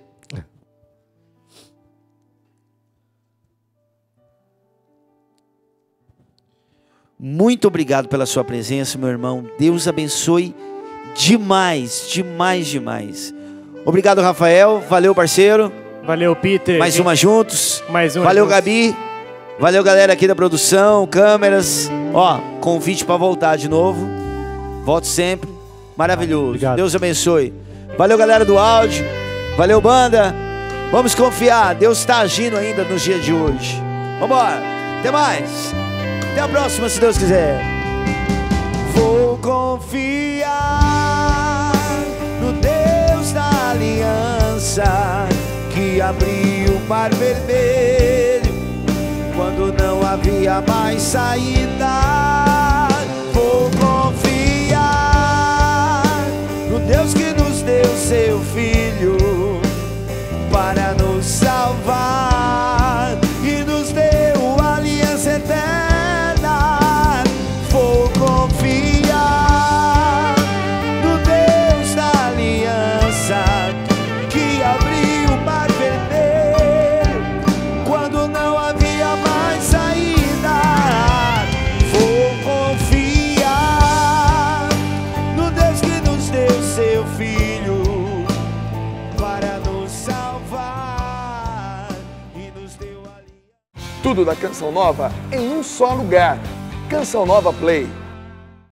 Muito obrigado pela sua presença, meu irmão. Deus abençoe demais, demais, demais. Obrigado, Rafael. Valeu, parceiro. Valeu, Peter. Mais uma juntos. Mais uma. Valeu, Gabi. Valeu, galera aqui da produção, câmeras. Ó, convite para voltar de novo. Volte sempre. Maravilhoso. Obrigado. Deus abençoe. Valeu, galera do áudio. Valeu, banda. Vamos confiar. Deus está agindo ainda nos dias de hoje. Vambora. Até mais. Até a próxima, se Deus quiser. Vou confiar no Deus da aliança, que abriu o mar vermelho quando não havia mais saída. Vou confiar no Deus que nos deu seu Filho para nos salvar e nos deu aliança eterna. Vou confiar no Deus da aliança, que abriu o mar vermelho quando não havia mais saída. Vou confiar no Deus que nos deu seu Filho para nos salvar e nos deu aliança. Tudo da Canção Nova em um só lugar. Canção Nova Play.